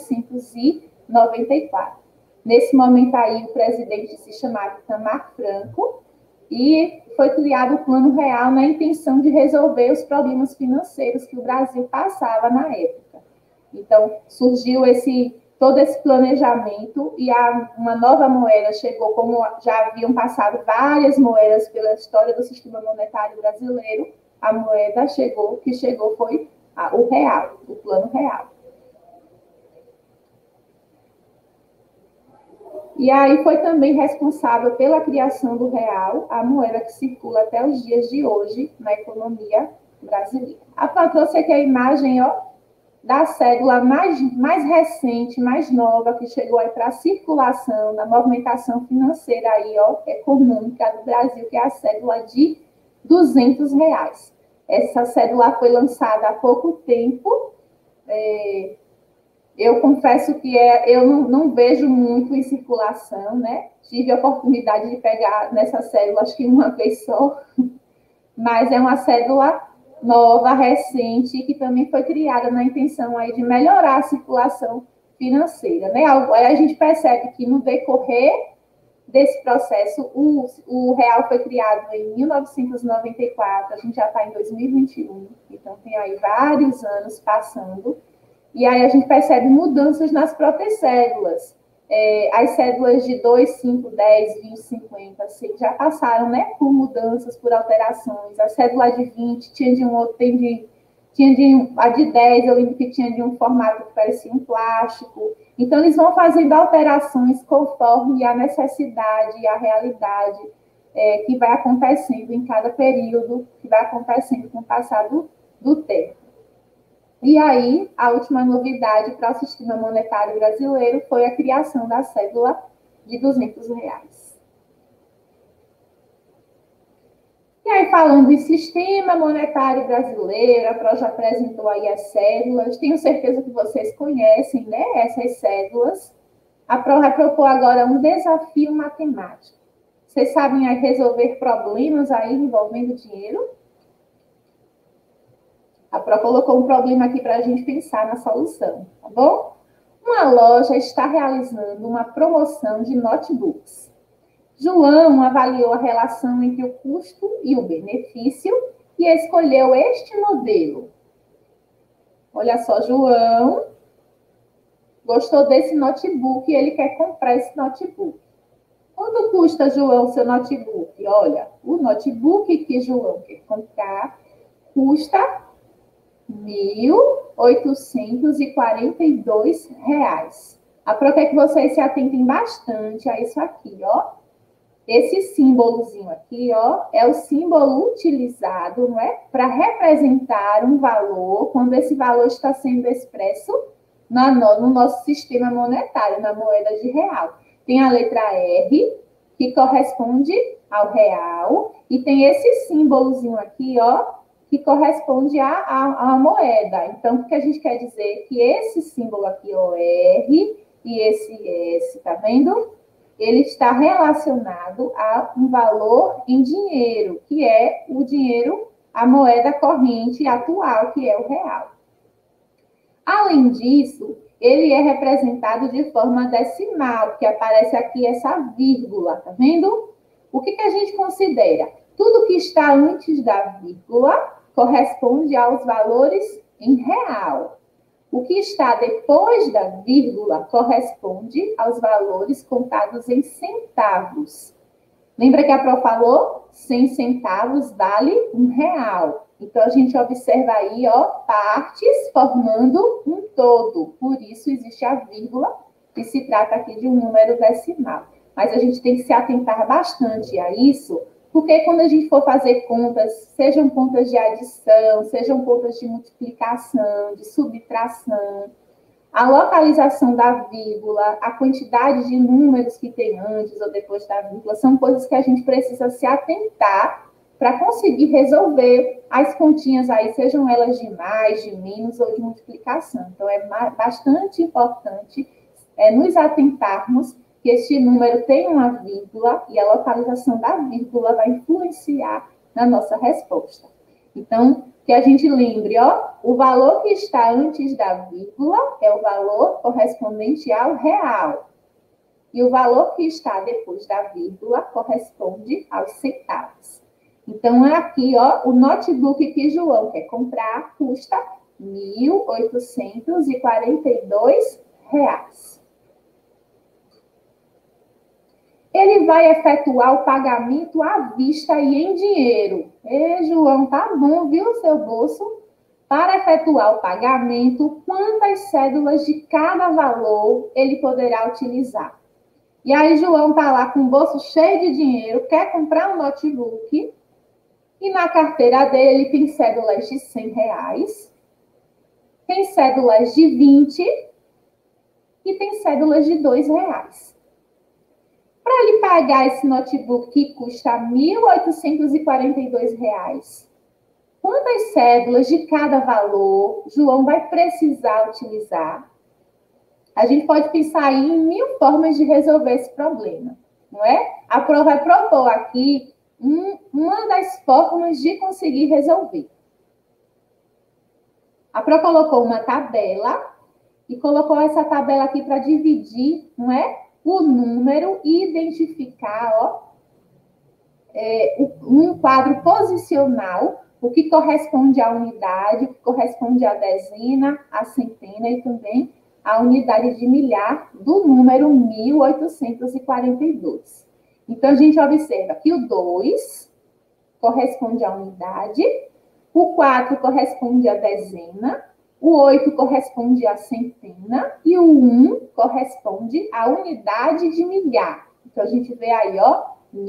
1994. Nesse momento aí, o presidente se chamava Itamar Franco e foi criado o Plano Real na intenção de resolver os problemas financeiros que o Brasil passava na época. Então, surgiu todo esse planejamento e uma nova moeda chegou, como já haviam passado várias moedas pela história do sistema monetário brasileiro, a moeda que chegou foi o real, o Plano Real. E aí foi também responsável pela criação do real, a moeda que circula até os dias de hoje na economia brasileira. Eu trouxe aqui a imagem, ó, da cédula mais recente, mais nova, que chegou aí para a circulação, da movimentação financeira aí, ó, econômica do Brasil, que é a cédula de R$ 200. Essa cédula foi lançada há pouco tempo. Eu confesso que eu não vejo muito em circulação, né? Tive a oportunidade de pegar nessa cédula, acho que uma vez só, mas é uma cédula nova, recente, que também foi criada na intenção aí de melhorar a circulação financeira, né? Aí a gente percebe que no decorrer desse processo, o real foi criado em 1994, a gente já está em 2021, então tem aí vários anos passando, e aí a gente percebe mudanças nas próprias cédulas. As cédulas de 2, 5, 10, 20, 50, já passaram, né, por mudanças, por alterações. A cédula de 20 tinha de um outro, a de 10, eu lembro que tinha de um formato que parecia um plástico. Então, eles vão fazendo alterações conforme a necessidade e a realidade que vai acontecendo em cada período, que vai acontecendo com o passar do tempo. E aí, a última novidade para o sistema monetário brasileiro foi a criação da cédula de R$ 200. E aí, falando em sistema monetário brasileiro, a Pro já apresentou aí as cédulas. Tenho certeza que vocês conhecem, né, essas cédulas. A Pro vai propor agora um desafio matemático. Vocês sabem aí resolver problemas aí envolvendo dinheiro? A Pro colocou um problema aqui para a gente pensar na solução, tá bom? Uma loja está realizando uma promoção de notebooks. João avaliou a relação entre o custo e o benefício e escolheu este modelo. Olha só, João gostou desse notebook e ele quer comprar esse notebook. Quanto custa, João, seu notebook? Olha, o notebook que João quer comprar custa R$ 1.842. A Pro quer que vocês se atentem bastante a isso aqui, ó. Esse símbolozinho aqui, ó, é o símbolo utilizado, não é, para representar um valor, quando esse valor está sendo expresso no nosso sistema monetário, na moeda de real. Tem a letra R, que corresponde ao real, e tem esse símbolozinho aqui, ó, que corresponde à moeda. Então, o que a gente quer dizer? Que esse símbolo aqui, o R, e esse S, tá vendo? Ele está relacionado a um valor em dinheiro, que é o dinheiro, a moeda corrente atual, que é o real. Além disso, ele é representado de forma decimal, porque aparece aqui essa vírgula, tá vendo? O que a gente considera? Tudo que está antes da vírgula corresponde aos valores em real. O que está depois da vírgula corresponde aos valores contados em centavos. Lembra que a Pro falou? 100 centavos vale R$1. Então, a gente observa aí, ó, partes formando um todo. Por isso, existe a vírgula, que se trata aqui de um número decimal. Mas a gente tem que se atentar bastante a isso, porque quando a gente for fazer contas, sejam contas de adição, sejam contas de multiplicação, de subtração, a localização da vírgula, a quantidade de números que tem antes ou depois da vírgula, são coisas que a gente precisa se atentar para conseguir resolver as continhas aí, sejam elas de mais, de menos ou de multiplicação. Então, é bastante importante nos atentarmos que este número tem uma vírgula e a localização da vírgula vai influenciar na nossa resposta. Então, que a gente lembre, ó, o valor que está antes da vírgula é o valor correspondente ao real. E o valor que está depois da vírgula corresponde aos centavos. Então, aqui, ó, o notebook que João quer comprar custa R$1.842. Ele vai efetuar o pagamento à vista e em dinheiro. João, tá bom, viu, seu bolso? Para efetuar o pagamento, quantas cédulas de cada valor ele poderá utilizar? E aí, João tá lá com o bolso cheio de dinheiro, quer comprar um notebook, e na carteira dele tem cédulas de R$100, tem cédulas de 20 e tem cédulas de R$2. Para ele pagar esse notebook que custa R$1.842, quantas cédulas de cada valor João vai precisar utilizar? A gente pode pensar aí em 1000 formas de resolver esse problema, não é? A prova vai propor aqui uma das formas de conseguir resolver. A prova colocou uma tabela e colocou essa tabela aqui para dividir, não é? O número e identificar, ó, um quadro posicional, o que corresponde à unidade, o que corresponde à dezena, à centena e também à unidade de milhar do número 1842. Então, a gente observa que o 2 corresponde à unidade, o 4 corresponde à dezena, o 8 corresponde à centena e o 1 corresponde à unidade de milhar. Então, a gente vê aí, ó,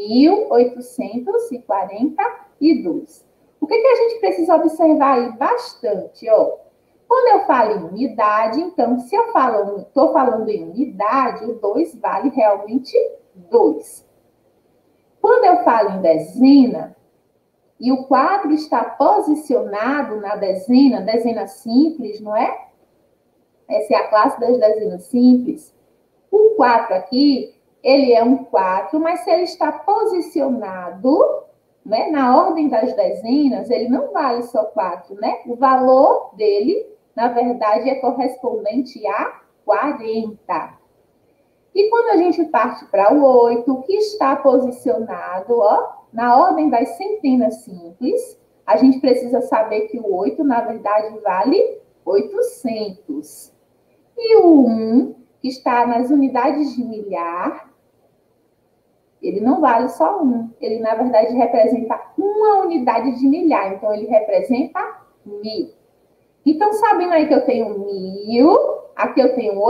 1842. O que a gente precisa observar aí bastante, ó? Quando eu falo em unidade, então, se eu estou falando em unidade, o 2 vale realmente 2. Quando eu falo em dezena, e o 4 está posicionado na dezena simples, não é? Essa é a classe das dezenas simples. O 4 aqui, ele é um 4, mas se ele está posicionado, né, na ordem das dezenas, ele não vale só 4, né? O valor dele, na verdade, é correspondente a 40. E quando a gente parte para o 8, que está posicionado, ó, na ordem das centenas simples, a gente precisa saber que o 8, na verdade, vale 800. E o 1, que está nas unidades de milhar, ele não vale só 1. Ele, na verdade, representa uma unidade de milhar. Então, ele representa 1000. Então, sabendo aí que eu tenho 1000, aqui eu tenho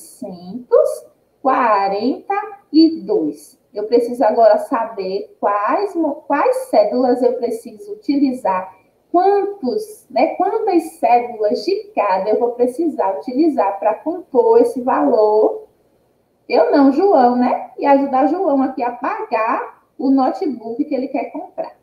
842. Eu preciso agora saber quais cédulas eu preciso utilizar, quantas cédulas de cada eu vou precisar utilizar para compor esse valor. Eu não, João, né? E ajudar João aqui a pagar o notebook que ele quer comprar.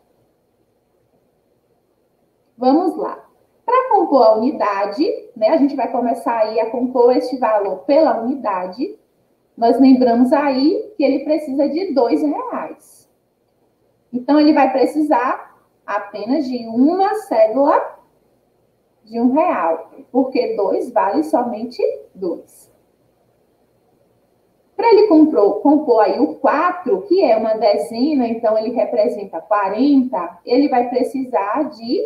Vamos lá. Para compor a unidade, né? A gente vai começar aí a compor este valor pela unidade. Nós lembramos aí que ele precisa de R$2. Então, ele vai precisar apenas de uma cédula de R$1, porque 2 vale somente 2. Para ele compor aí o 4, que é uma dezena, então ele representa 40, ele vai precisar de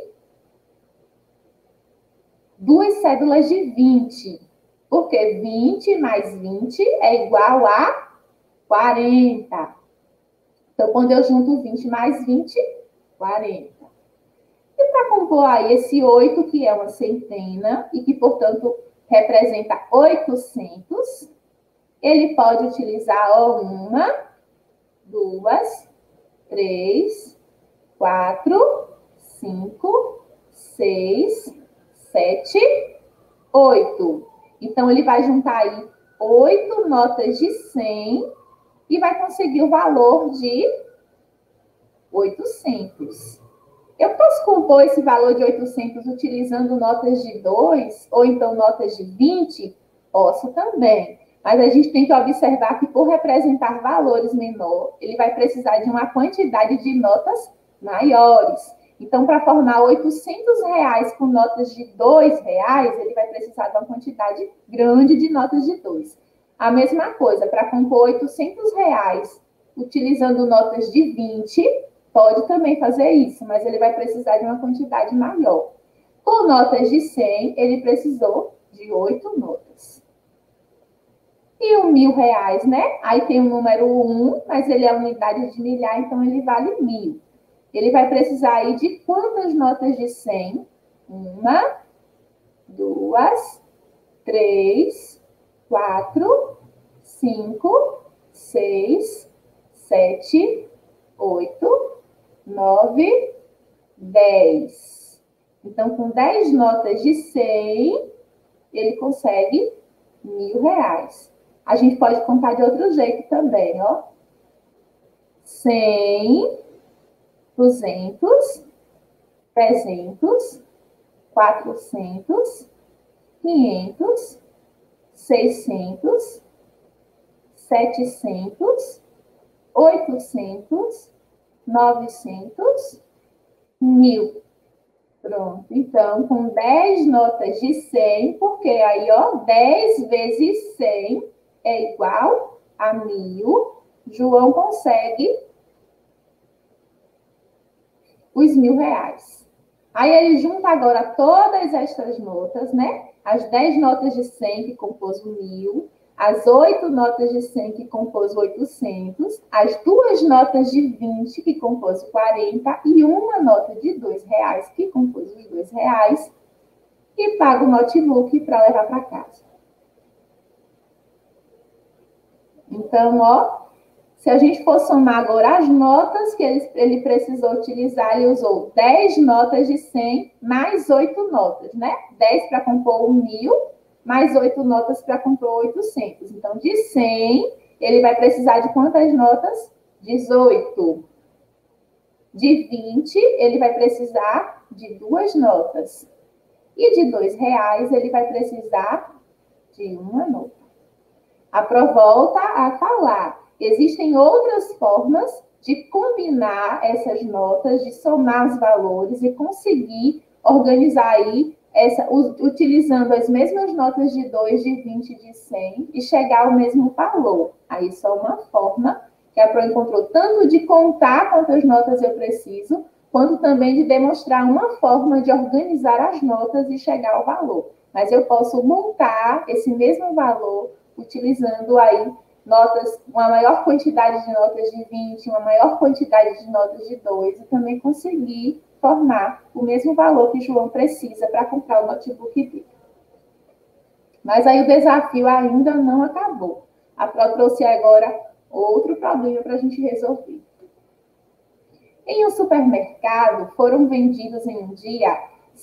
2 cédulas de 20. Porque 20 mais 20 é igual a 40. Então, quando eu junto 20 mais 20, 40. E para compor aí esse 8, que é uma centena, e que, portanto, representa 800, ele pode utilizar uma, duas, três, 4, 5, 6, 7, 8. Então, ele vai juntar aí 8 notas de 100 e vai conseguir o valor de 800. Eu posso compor esse valor de 800 utilizando notas de 2 ou então notas de 20? Posso também. Mas a gente tem que observar que, por representar valores menores, ele vai precisar de uma quantidade de notas maiores. Então, para formar 800 reais com notas de 2 reais, ele vai precisar de uma quantidade grande de notas de 2. A mesma coisa, para compor 800 reais utilizando notas de 20, pode também fazer isso, mas ele vai precisar de uma quantidade maior. Com notas de 100, ele precisou de 8 notas. E o 1.000 reais, né? Aí tem o número 1, mas ele é unidade de milhar, então ele vale 1.000. Ele vai precisar aí de quantas notas de 100? 1, 2, 3, 4, 5, 6, 7, 8, 9, 10. Então, com 10 notas de 100, ele consegue 1.000 reais. A gente pode contar de outro jeito também, ó. 100, 200, 300, 400, 500, 600, 700, 800, 900, 1.000. Pronto. Então, com 10 notas de 100, porque aí, ó, 10 vezes 100 é igual a 1.000. João consegue os 1.000 reais. Aí ele junta agora todas estas notas, né? As 10 notas de 100 que compôs o 1.000, as 8 notas de 100 que compôs o 800, as 2 notas de 20 que compôs o 40 e uma nota de 2 reais que compôs os 2 reais e paga o notebook para levar para casa. Então, ó, se a gente for somar agora as notas que ele precisou utilizar, ele usou 10 notas de 100 mais 8 notas, né? 10 para compor o 1.000, mais 8 notas para compor 800. Então, de 100, ele vai precisar de quantas notas? 18. De 20, ele vai precisar de 2 notas. E de 2 reais, ele vai precisar de uma nota. A Pro volta a falar. Existem outras formas de combinar essas notas, de somar os valores e conseguir organizar aí, utilizando as mesmas notas de 2, de 20 e de 100 e chegar ao mesmo valor. Aí só uma forma que a Pro encontrou tanto de contar quantas notas eu preciso, quanto também de demonstrar uma forma de organizar as notas e chegar ao valor. Mas eu posso montar esse mesmo valor utilizando aí notas, uma maior quantidade de notas de 20, uma maior quantidade de notas de 2, e também conseguir formar o mesmo valor que João precisa para comprar o notebook dele. Mas aí o desafio ainda não acabou. A Pro trouxe agora outro problema para a gente resolver. Em um supermercado, foram vendidos em um dia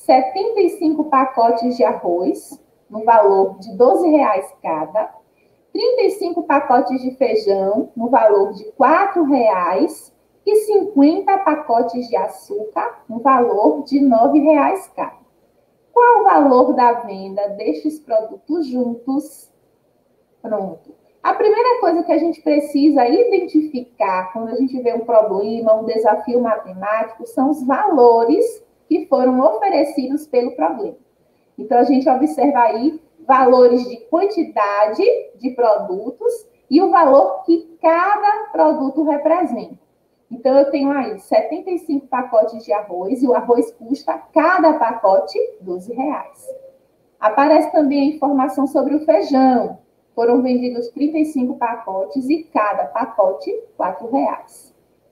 75 pacotes de arroz, no valor de R$12 cada, 35 pacotes de feijão, no valor de R$4, e 50 pacotes de açúcar, no valor de R$9 cada. Qual o valor da venda destes produtos juntos? Pronto. A primeira coisa que a gente precisa identificar quando a gente vê um problema, um desafio matemático, são os valores que foram oferecidos pelo problema. Então, a gente observa aí valores de quantidade de produtos e o valor que cada produto representa. Então, eu tenho aí 75 pacotes de arroz e o arroz custa cada pacote R$12. Aparece também a informação sobre o feijão. Foram vendidos 35 pacotes e cada pacote R$4.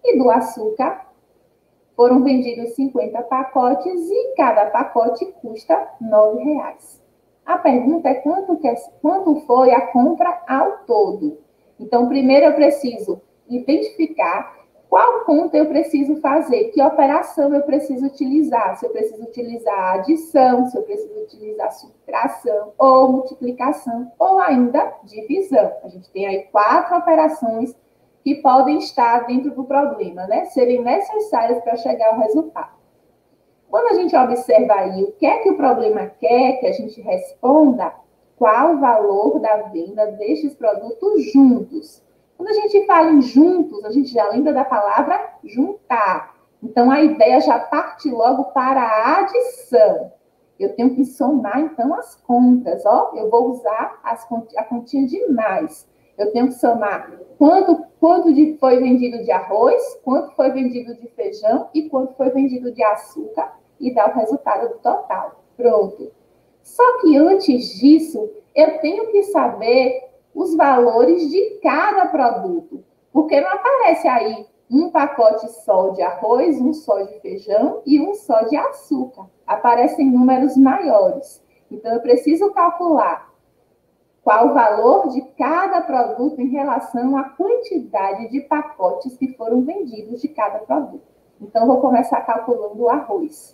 E do açúcar, foram vendidos 50 pacotes e cada pacote custa R$ 9,00. A pergunta é quanto foi a compra ao todo. Então, primeiro eu preciso identificar qual conta eu preciso fazer, que operação eu preciso utilizar. Se eu preciso utilizar adição, se eu preciso utilizar subtração, ou multiplicação, ou ainda divisão. A gente tem aí 4 operações que podem estar dentro do problema, né? Serem necessárias para chegar ao resultado. Quando a gente observa aí o que é que o problema quer que a gente responda, qual o valor da venda destes produtos juntos? Quando a gente fala em juntos, a gente já lembra da palavra juntar. Então, a ideia já parte logo para a adição. Eu tenho que somar, então, as contas. Ó, eu vou usar a continha de mais. Eu tenho que somar quanto foi vendido de arroz, quanto foi vendido de feijão e quanto foi vendido de açúcar e dar o resultado do total. Pronto. Só que antes disso, eu tenho que saber os valores de cada produto. Porque não aparece aí um pacote só de arroz, um só de feijão e um só de açúcar. Aparecem números maiores. Então, eu preciso calcular qual o valor de cada produto em relação à quantidade de pacotes que foram vendidos de cada produto. Então, vou começar calculando o arroz.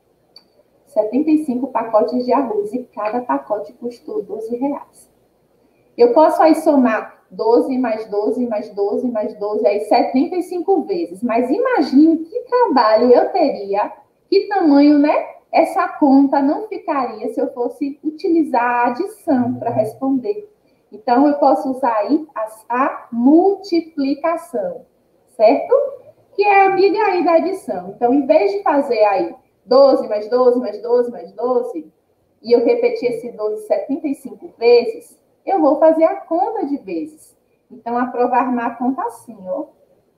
75 pacotes de arroz e cada pacote custou R$ 12,00. Eu posso aí somar 12 mais 12 mais 12 mais 12, aí 75 vezes. Mas imagine que trabalho eu teria, que tamanho, né? Essa conta não ficaria se eu fosse utilizar a adição para responder. Então, eu posso usar aí a multiplicação, certo? Que é a amiga aí da adição. Então, em vez de fazer aí 12 mais 12 mais 12 mais 12, e eu repetir esse 12 75 vezes, eu vou fazer a conta de vezes. Então, a prova vai armar a conta assim, ó.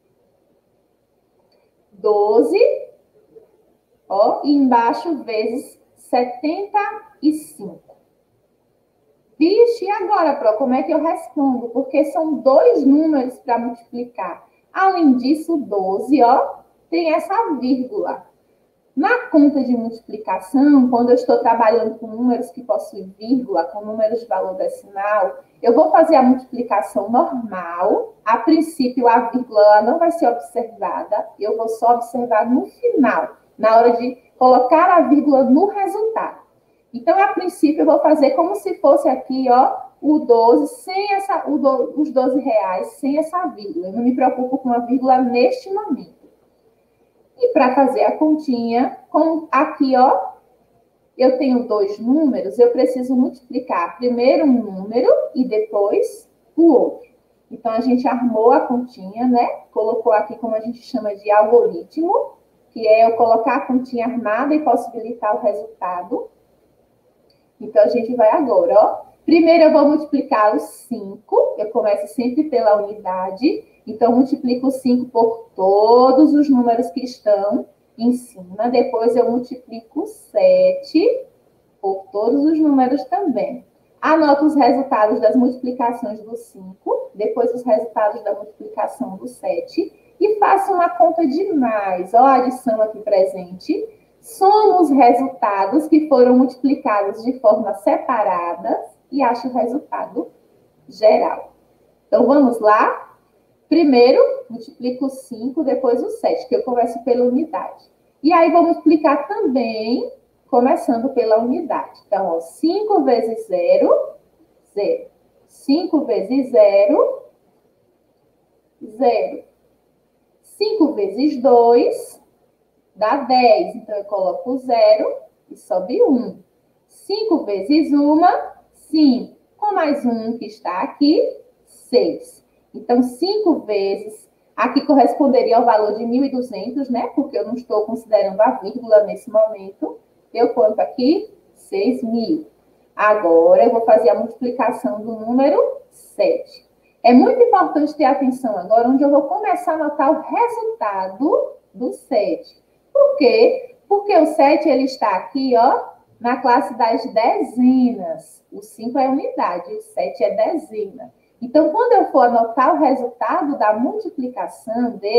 12, ó, e embaixo vezes 75. Vixe, e agora, Pro, como é que eu respondo? Porque são 2 números para multiplicar. Além disso, 12, ó, tem essa vírgula. Na conta de multiplicação, quando eu estou trabalhando com números que possuem vírgula, com números de valor decimal, eu vou fazer a multiplicação normal. A princípio, a vírgula não vai ser observada. Eu vou só observar no final, na hora de colocar a vírgula no resultado. Então, a princípio, eu vou fazer como se fosse aqui, ó, o 12, sem os R$ 12,00, sem essa vírgula. Eu não me preocupo com a vírgula neste momento. E para fazer a continha, aqui, ó, eu tenho 2 números, eu preciso multiplicar primeiro um número e depois o outro. Então, a gente armou a continha, né? Colocou aqui como a gente chama de algoritmo, que é eu colocar a continha armada e possibilitar o resultado. Então, a gente vai agora, ó. Primeiro, eu vou multiplicar os 5. Eu começo sempre pela unidade. Então, multiplico 5 por todos os números que estão em cima. Depois, eu multiplico 7 por todos os números também. Anoto os resultados das multiplicações do 5. Depois, os resultados da multiplicação do 7. E faço uma conta de mais. Ó, a adição aqui presente. Somo os resultados que foram multiplicados de forma separada e acho o resultado geral. Então, vamos lá? Primeiro, multiplico 5, depois o 7, que eu começo pela unidade. E aí, vou multiplicar também, começando pela unidade. Então, ó, 5 vezes 0, 0. 5 vezes 0, 0. 5 vezes 2, dá 10. Então, eu coloco 0 e sobe 1. 5 vezes 1, 5. Com mais 1 que está aqui, 6. Então, 5 vezes, aqui corresponderia ao valor de 1.200, né? Porque eu não estou considerando a vírgula nesse momento. Deu quanto aqui? 6.000. Agora, eu vou fazer a multiplicação do número 7. É muito importante ter atenção agora, onde eu vou começar a anotar o resultado do 7. Por quê? Porque o 7, ele está aqui, ó, na classe das dezenas. O 5 é unidade, o 7 é dezena. Então, quando eu for anotar o resultado da multiplicação dele,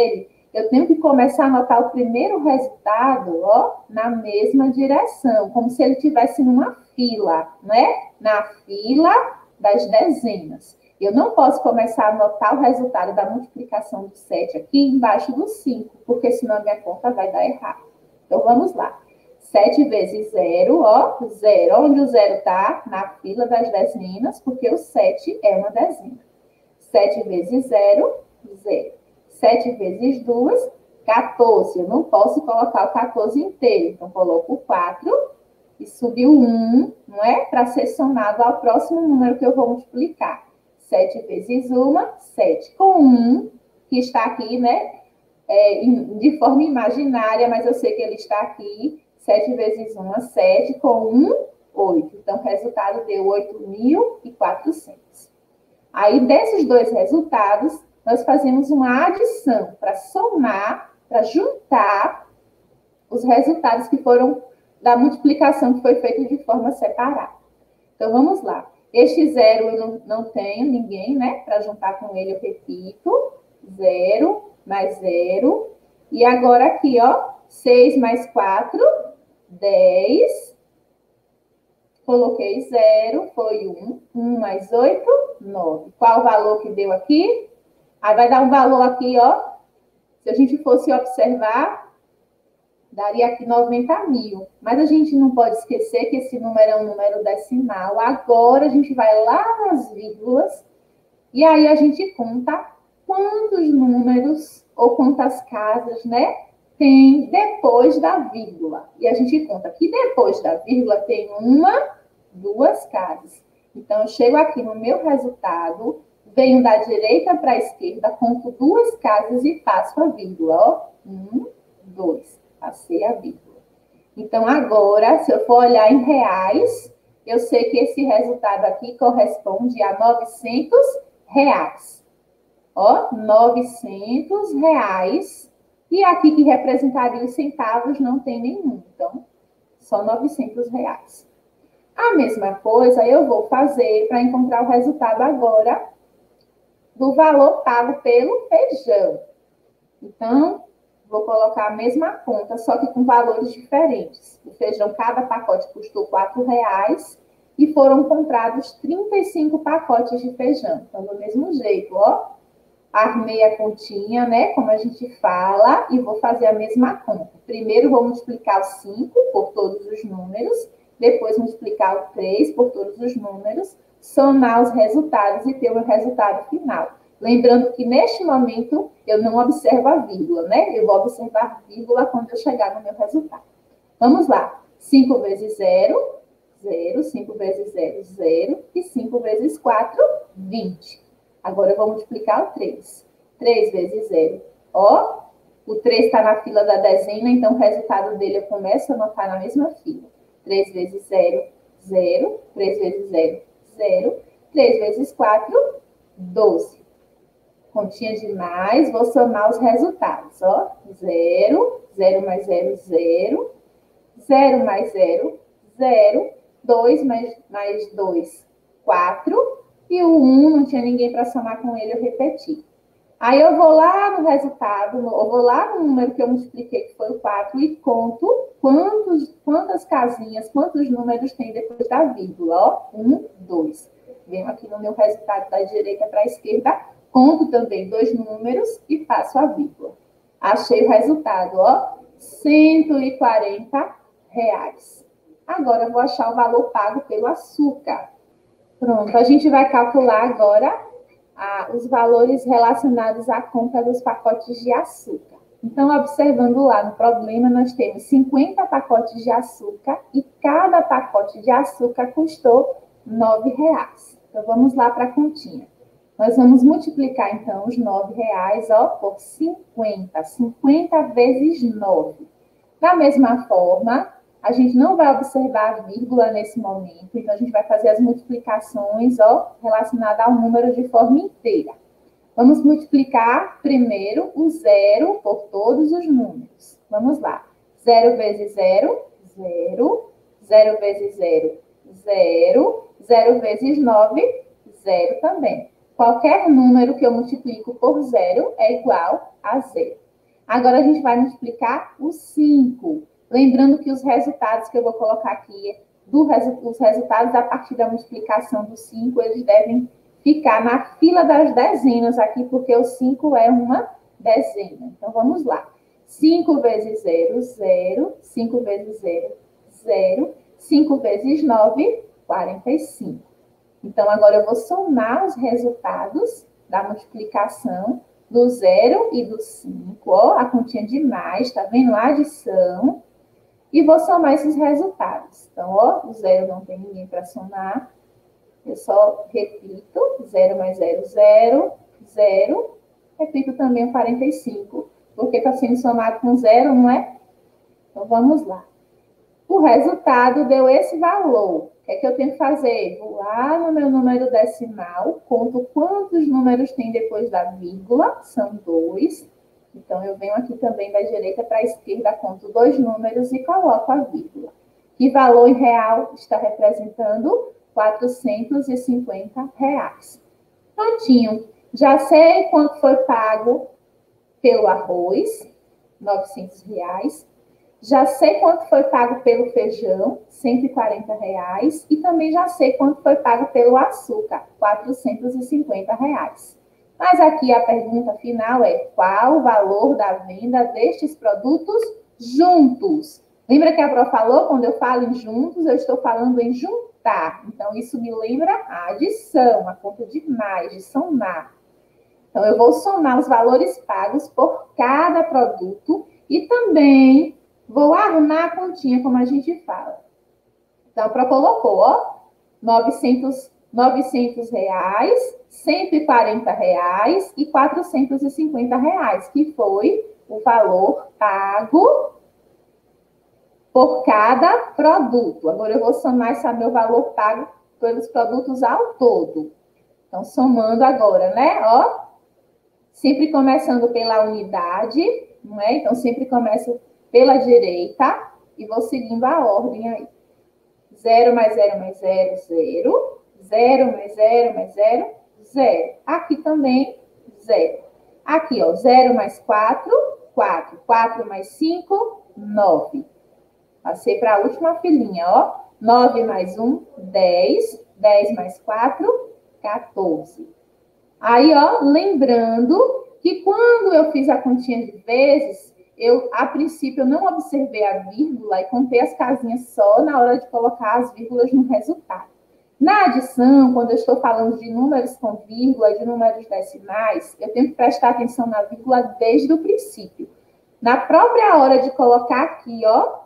eu tenho que começar a anotar o primeiro resultado, ó, na mesma direção, como se ele estivesse numa fila, né? Na fila das dezenas. Eu não posso começar a anotar o resultado da multiplicação do 7 aqui embaixo do 5, porque senão a minha conta vai dar errado. Então, vamos lá. 7 vezes 0, ó, 0. Onde o 0 está? Na fila das dezenas, porque o 7 é uma dezena. 7 vezes 0, 0. 7 vezes 2, 14. Eu não posso colocar o 14 inteiro, então coloco o 4 e subiu 1, não é? Para ser somado ao próximo número que eu vou multiplicar. 7 vezes 1, 7. Com 1, que está aqui, né? De forma imaginária, mas eu sei que ele está aqui. 7 vezes 1, 7. Com 1, 8. Então, o resultado deu 8.400. Aí, desses dois resultados, nós fazemos uma adição para somar, para juntar os resultados que foram da multiplicação que foi feita de forma separada. Então, vamos lá. Este 0 eu não tenho ninguém, né? Para juntar com ele, eu repito. 0 mais 0. E agora aqui, ó, 6 mais 4, 10. Coloquei 0, foi 1. 1 mais 8, 9. Qual o valor que deu aqui? Aí vai dar um valor aqui, ó. Se a gente fosse observar, daria aqui 90.000. Mas a gente não pode esquecer que esse número é um número decimal. Agora a gente vai lá nas vírgulas e aí a gente conta quantos números ou quantas casas, né, tem depois da vírgula. E a gente conta que depois da vírgula tem uma, duas casas. Então, eu chego aqui no meu resultado, venho da direita para a esquerda, conto duas casas e passo a vírgula, ó. 1, 2. Passei a vírgula. Então, agora, se eu for olhar em reais, eu sei que esse resultado aqui corresponde a R$900. Ó, R$900. E aqui que representaria os centavos não tem nenhum. Então, só R$900. A mesma coisa eu vou fazer para encontrar o resultado agora do valor pago pelo feijão. Então, vou colocar a mesma conta, só que com valores diferentes. O feijão, cada pacote custou R$4 e foram comprados 35 pacotes de feijão. Então, do mesmo jeito, ó, armei a continha, né, como a gente fala, e vou fazer a mesma conta. Primeiro, vou multiplicar o 5 por todos os números, depois multiplicar o 3 por todos os números, somar os resultados e ter o resultado final. Lembrando que, neste momento, eu não observo a vírgula, né? Eu vou observar a vírgula quando eu chegar no meu resultado. Vamos lá. 5 vezes 0, 0. 5 vezes 0, 0. E 5 vezes 4, 20. Agora, eu vou multiplicar o 3. 3 vezes 0. Ó, o 3 está na fila da dezena, então o resultado dele eu começo a anotar na mesma fila. 3 vezes 0, 0. 3 vezes 0, 0. 3 vezes 4, 12. Continha demais, vou somar os resultados, ó. 0, 0 mais 0, 0. 0 mais 0, 0. 2 mais 2, 4. E o 1, não tinha ninguém para somar com ele, eu repeti. Aí eu vou lá no resultado, eu vou lá no número que eu multipliquei, que foi o 4, e conto quantas casinhas, quantos números tem depois da vírgula, ó. 1, 2. Venho aqui no meu resultado da direita para a esquerda, conto também 2 números e faço a vírgula. Achei o resultado, ó, R$140. Agora eu vou achar o valor pago pelo açúcar. Pronto, a gente vai calcular agora os valores relacionados à compra dos pacotes de açúcar. Então, observando lá no problema, nós temos 50 pacotes de açúcar e cada pacote de açúcar custou R$9. Então, vamos lá para a continha. Nós vamos multiplicar, então, os R$9, ó, por 50. 50 vezes 9. Da mesma forma, a gente não vai observar a vírgula nesse momento, então a gente vai fazer as multiplicações, ó, relacionadas ao número de forma inteira. Vamos multiplicar primeiro o 0 por todos os números. Vamos lá. 0 vezes 0, 0. 0 vezes 0, 0. 0 vezes 9, 0 também. Qualquer número que eu multiplico por 0 é igual a 0. Agora a gente vai multiplicar o 5. Lembrando que os resultados que eu vou colocar aqui, os resultados a partir da multiplicação do 5, eles devem ficar na fila das dezenas aqui, porque o 5 é uma dezena. Então, vamos lá. 5 vezes 0, 0. 5 vezes 0, 0. 5 vezes 9, 45. Então, agora eu vou somar os resultados da multiplicação do 0 e do 5, ó, a continha de mais, tá vendo? A adição. E vou somar esses resultados. Então, ó, o 0 não tem ninguém para somar. Eu só repito, 0 mais 0, 0, 0. Repito também o 45, porque está sendo somado com 0, não é? Então, vamos lá. O resultado deu esse valor. O que é que eu tenho que fazer? Vou lá no meu número decimal, conto quantos números tem depois da vírgula, são 2. Então, eu venho aqui também da direita para a esquerda, conto 2 números e coloco a vírgula. Que valor em real está representando? R$450. Prontinho. Já sei quanto foi pago pelo arroz, R$900. Já sei quanto foi pago pelo feijão, R$140. E também já sei quanto foi pago pelo açúcar, R$450. Mas aqui a pergunta final é: qual o valor da venda destes produtos juntos? Lembra que a Pro falou, quando eu falo em juntos, eu estou falando em juntar. Então, isso me lembra a adição, a conta de mais, de somar. Então, eu vou somar os valores pagos por cada produto e também vou armar a continha, como a gente fala. Então, a Pro colocou, ó, R$900, R$140 e R$450, que foi o valor pago por cada produto. Agora, eu vou somar esse meu valor pago pelos produtos ao todo. Então, somando agora, né? Ó, sempre começando pela unidade, não é? Então, sempre começo pela direita e vou seguindo a ordem aí. 0 mais 0 mais 0, 0. 0 mais 0 mais 0, 0. Aqui também, 0. Aqui, ó, 0 mais 4, 4. 4 mais 5, 9. Passei para a última filinha, ó. 9 mais 1, 10. 10 mais 4, 14. Aí, ó, lembrando que quando eu fiz a continha de vezes, a princípio, eu não observei a vírgula e contei as casinhas só na hora de colocar as vírgulas no resultado. Na adição, quando eu estou falando de números com vírgula, de números decimais, eu tenho que prestar atenção na vírgula desde o princípio. Na própria hora de colocar aqui, ó,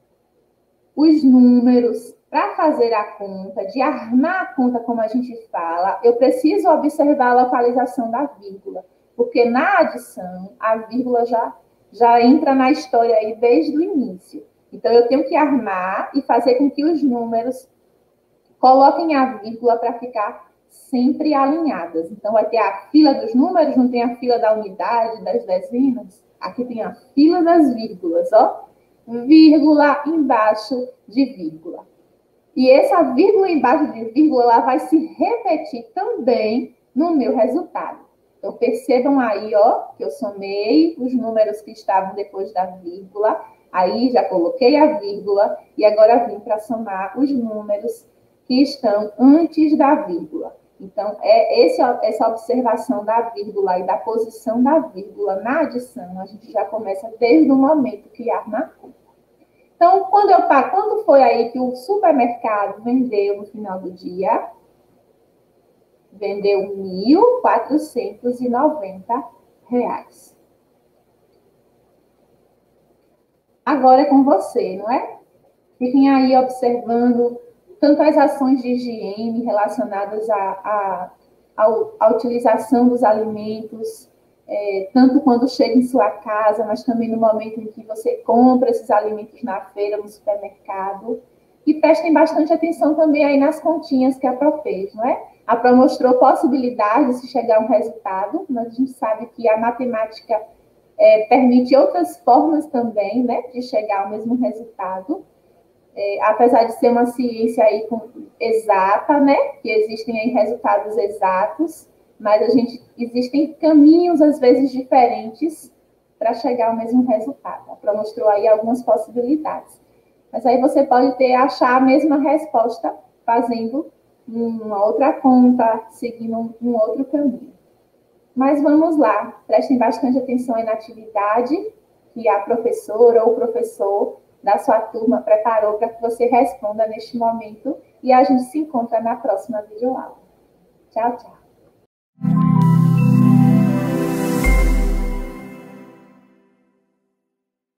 os números para fazer a conta, de armar a conta, como a gente fala, eu preciso observar a localização da vírgula, porque na adição, a vírgula já entra na história aí desde o início. Então, eu tenho que armar e fazer com que os números coloquem a vírgula para ficar sempre alinhadas. Então, vai ter a fila dos números, não tem a fila da unidade, das dezenas. Aqui tem a fila das vírgulas, ó. Vírgula embaixo de vírgula. E essa vírgula embaixo de vírgula, ela vai se repetir também no meu resultado. Então, percebam aí, ó, que eu somei os números que estavam depois da vírgula. Aí, já coloquei a vírgula e agora vim para somar os números que estão antes da vírgula. Então, essa observação da vírgula e da posição da vírgula na adição, a gente já começa desde o momento que arma a conta. Então, quando foi aí que o supermercado vendeu no final do dia? Vendeu R$1.490. Agora é com você, não é? Fiquem aí observando tanto as ações de higiene relacionadas à utilização dos alimentos, tanto quando chega em sua casa, mas também no momento em que você compra esses alimentos na feira, no supermercado. E prestem bastante atenção também aí nas continhas que a Pro fez, não é? A Pro mostrou possibilidades de chegar a um resultado, mas a gente sabe que a matemática permite outras formas também, né, de chegar ao mesmo resultado. Apesar de ser uma ciência aí exata, né, que existem aí resultados exatos, mas existem caminhos, às vezes, diferentes para chegar ao mesmo resultado. A Pro mostrou aí algumas possibilidades. Mas aí você pode achar a mesma resposta fazendo uma outra conta, seguindo um outro caminho. Mas vamos lá, prestem bastante atenção aí na atividade que a professora ou o professor da sua turma preparou para que você responda neste momento e a gente se encontra na próxima videoaula. Tchau, tchau.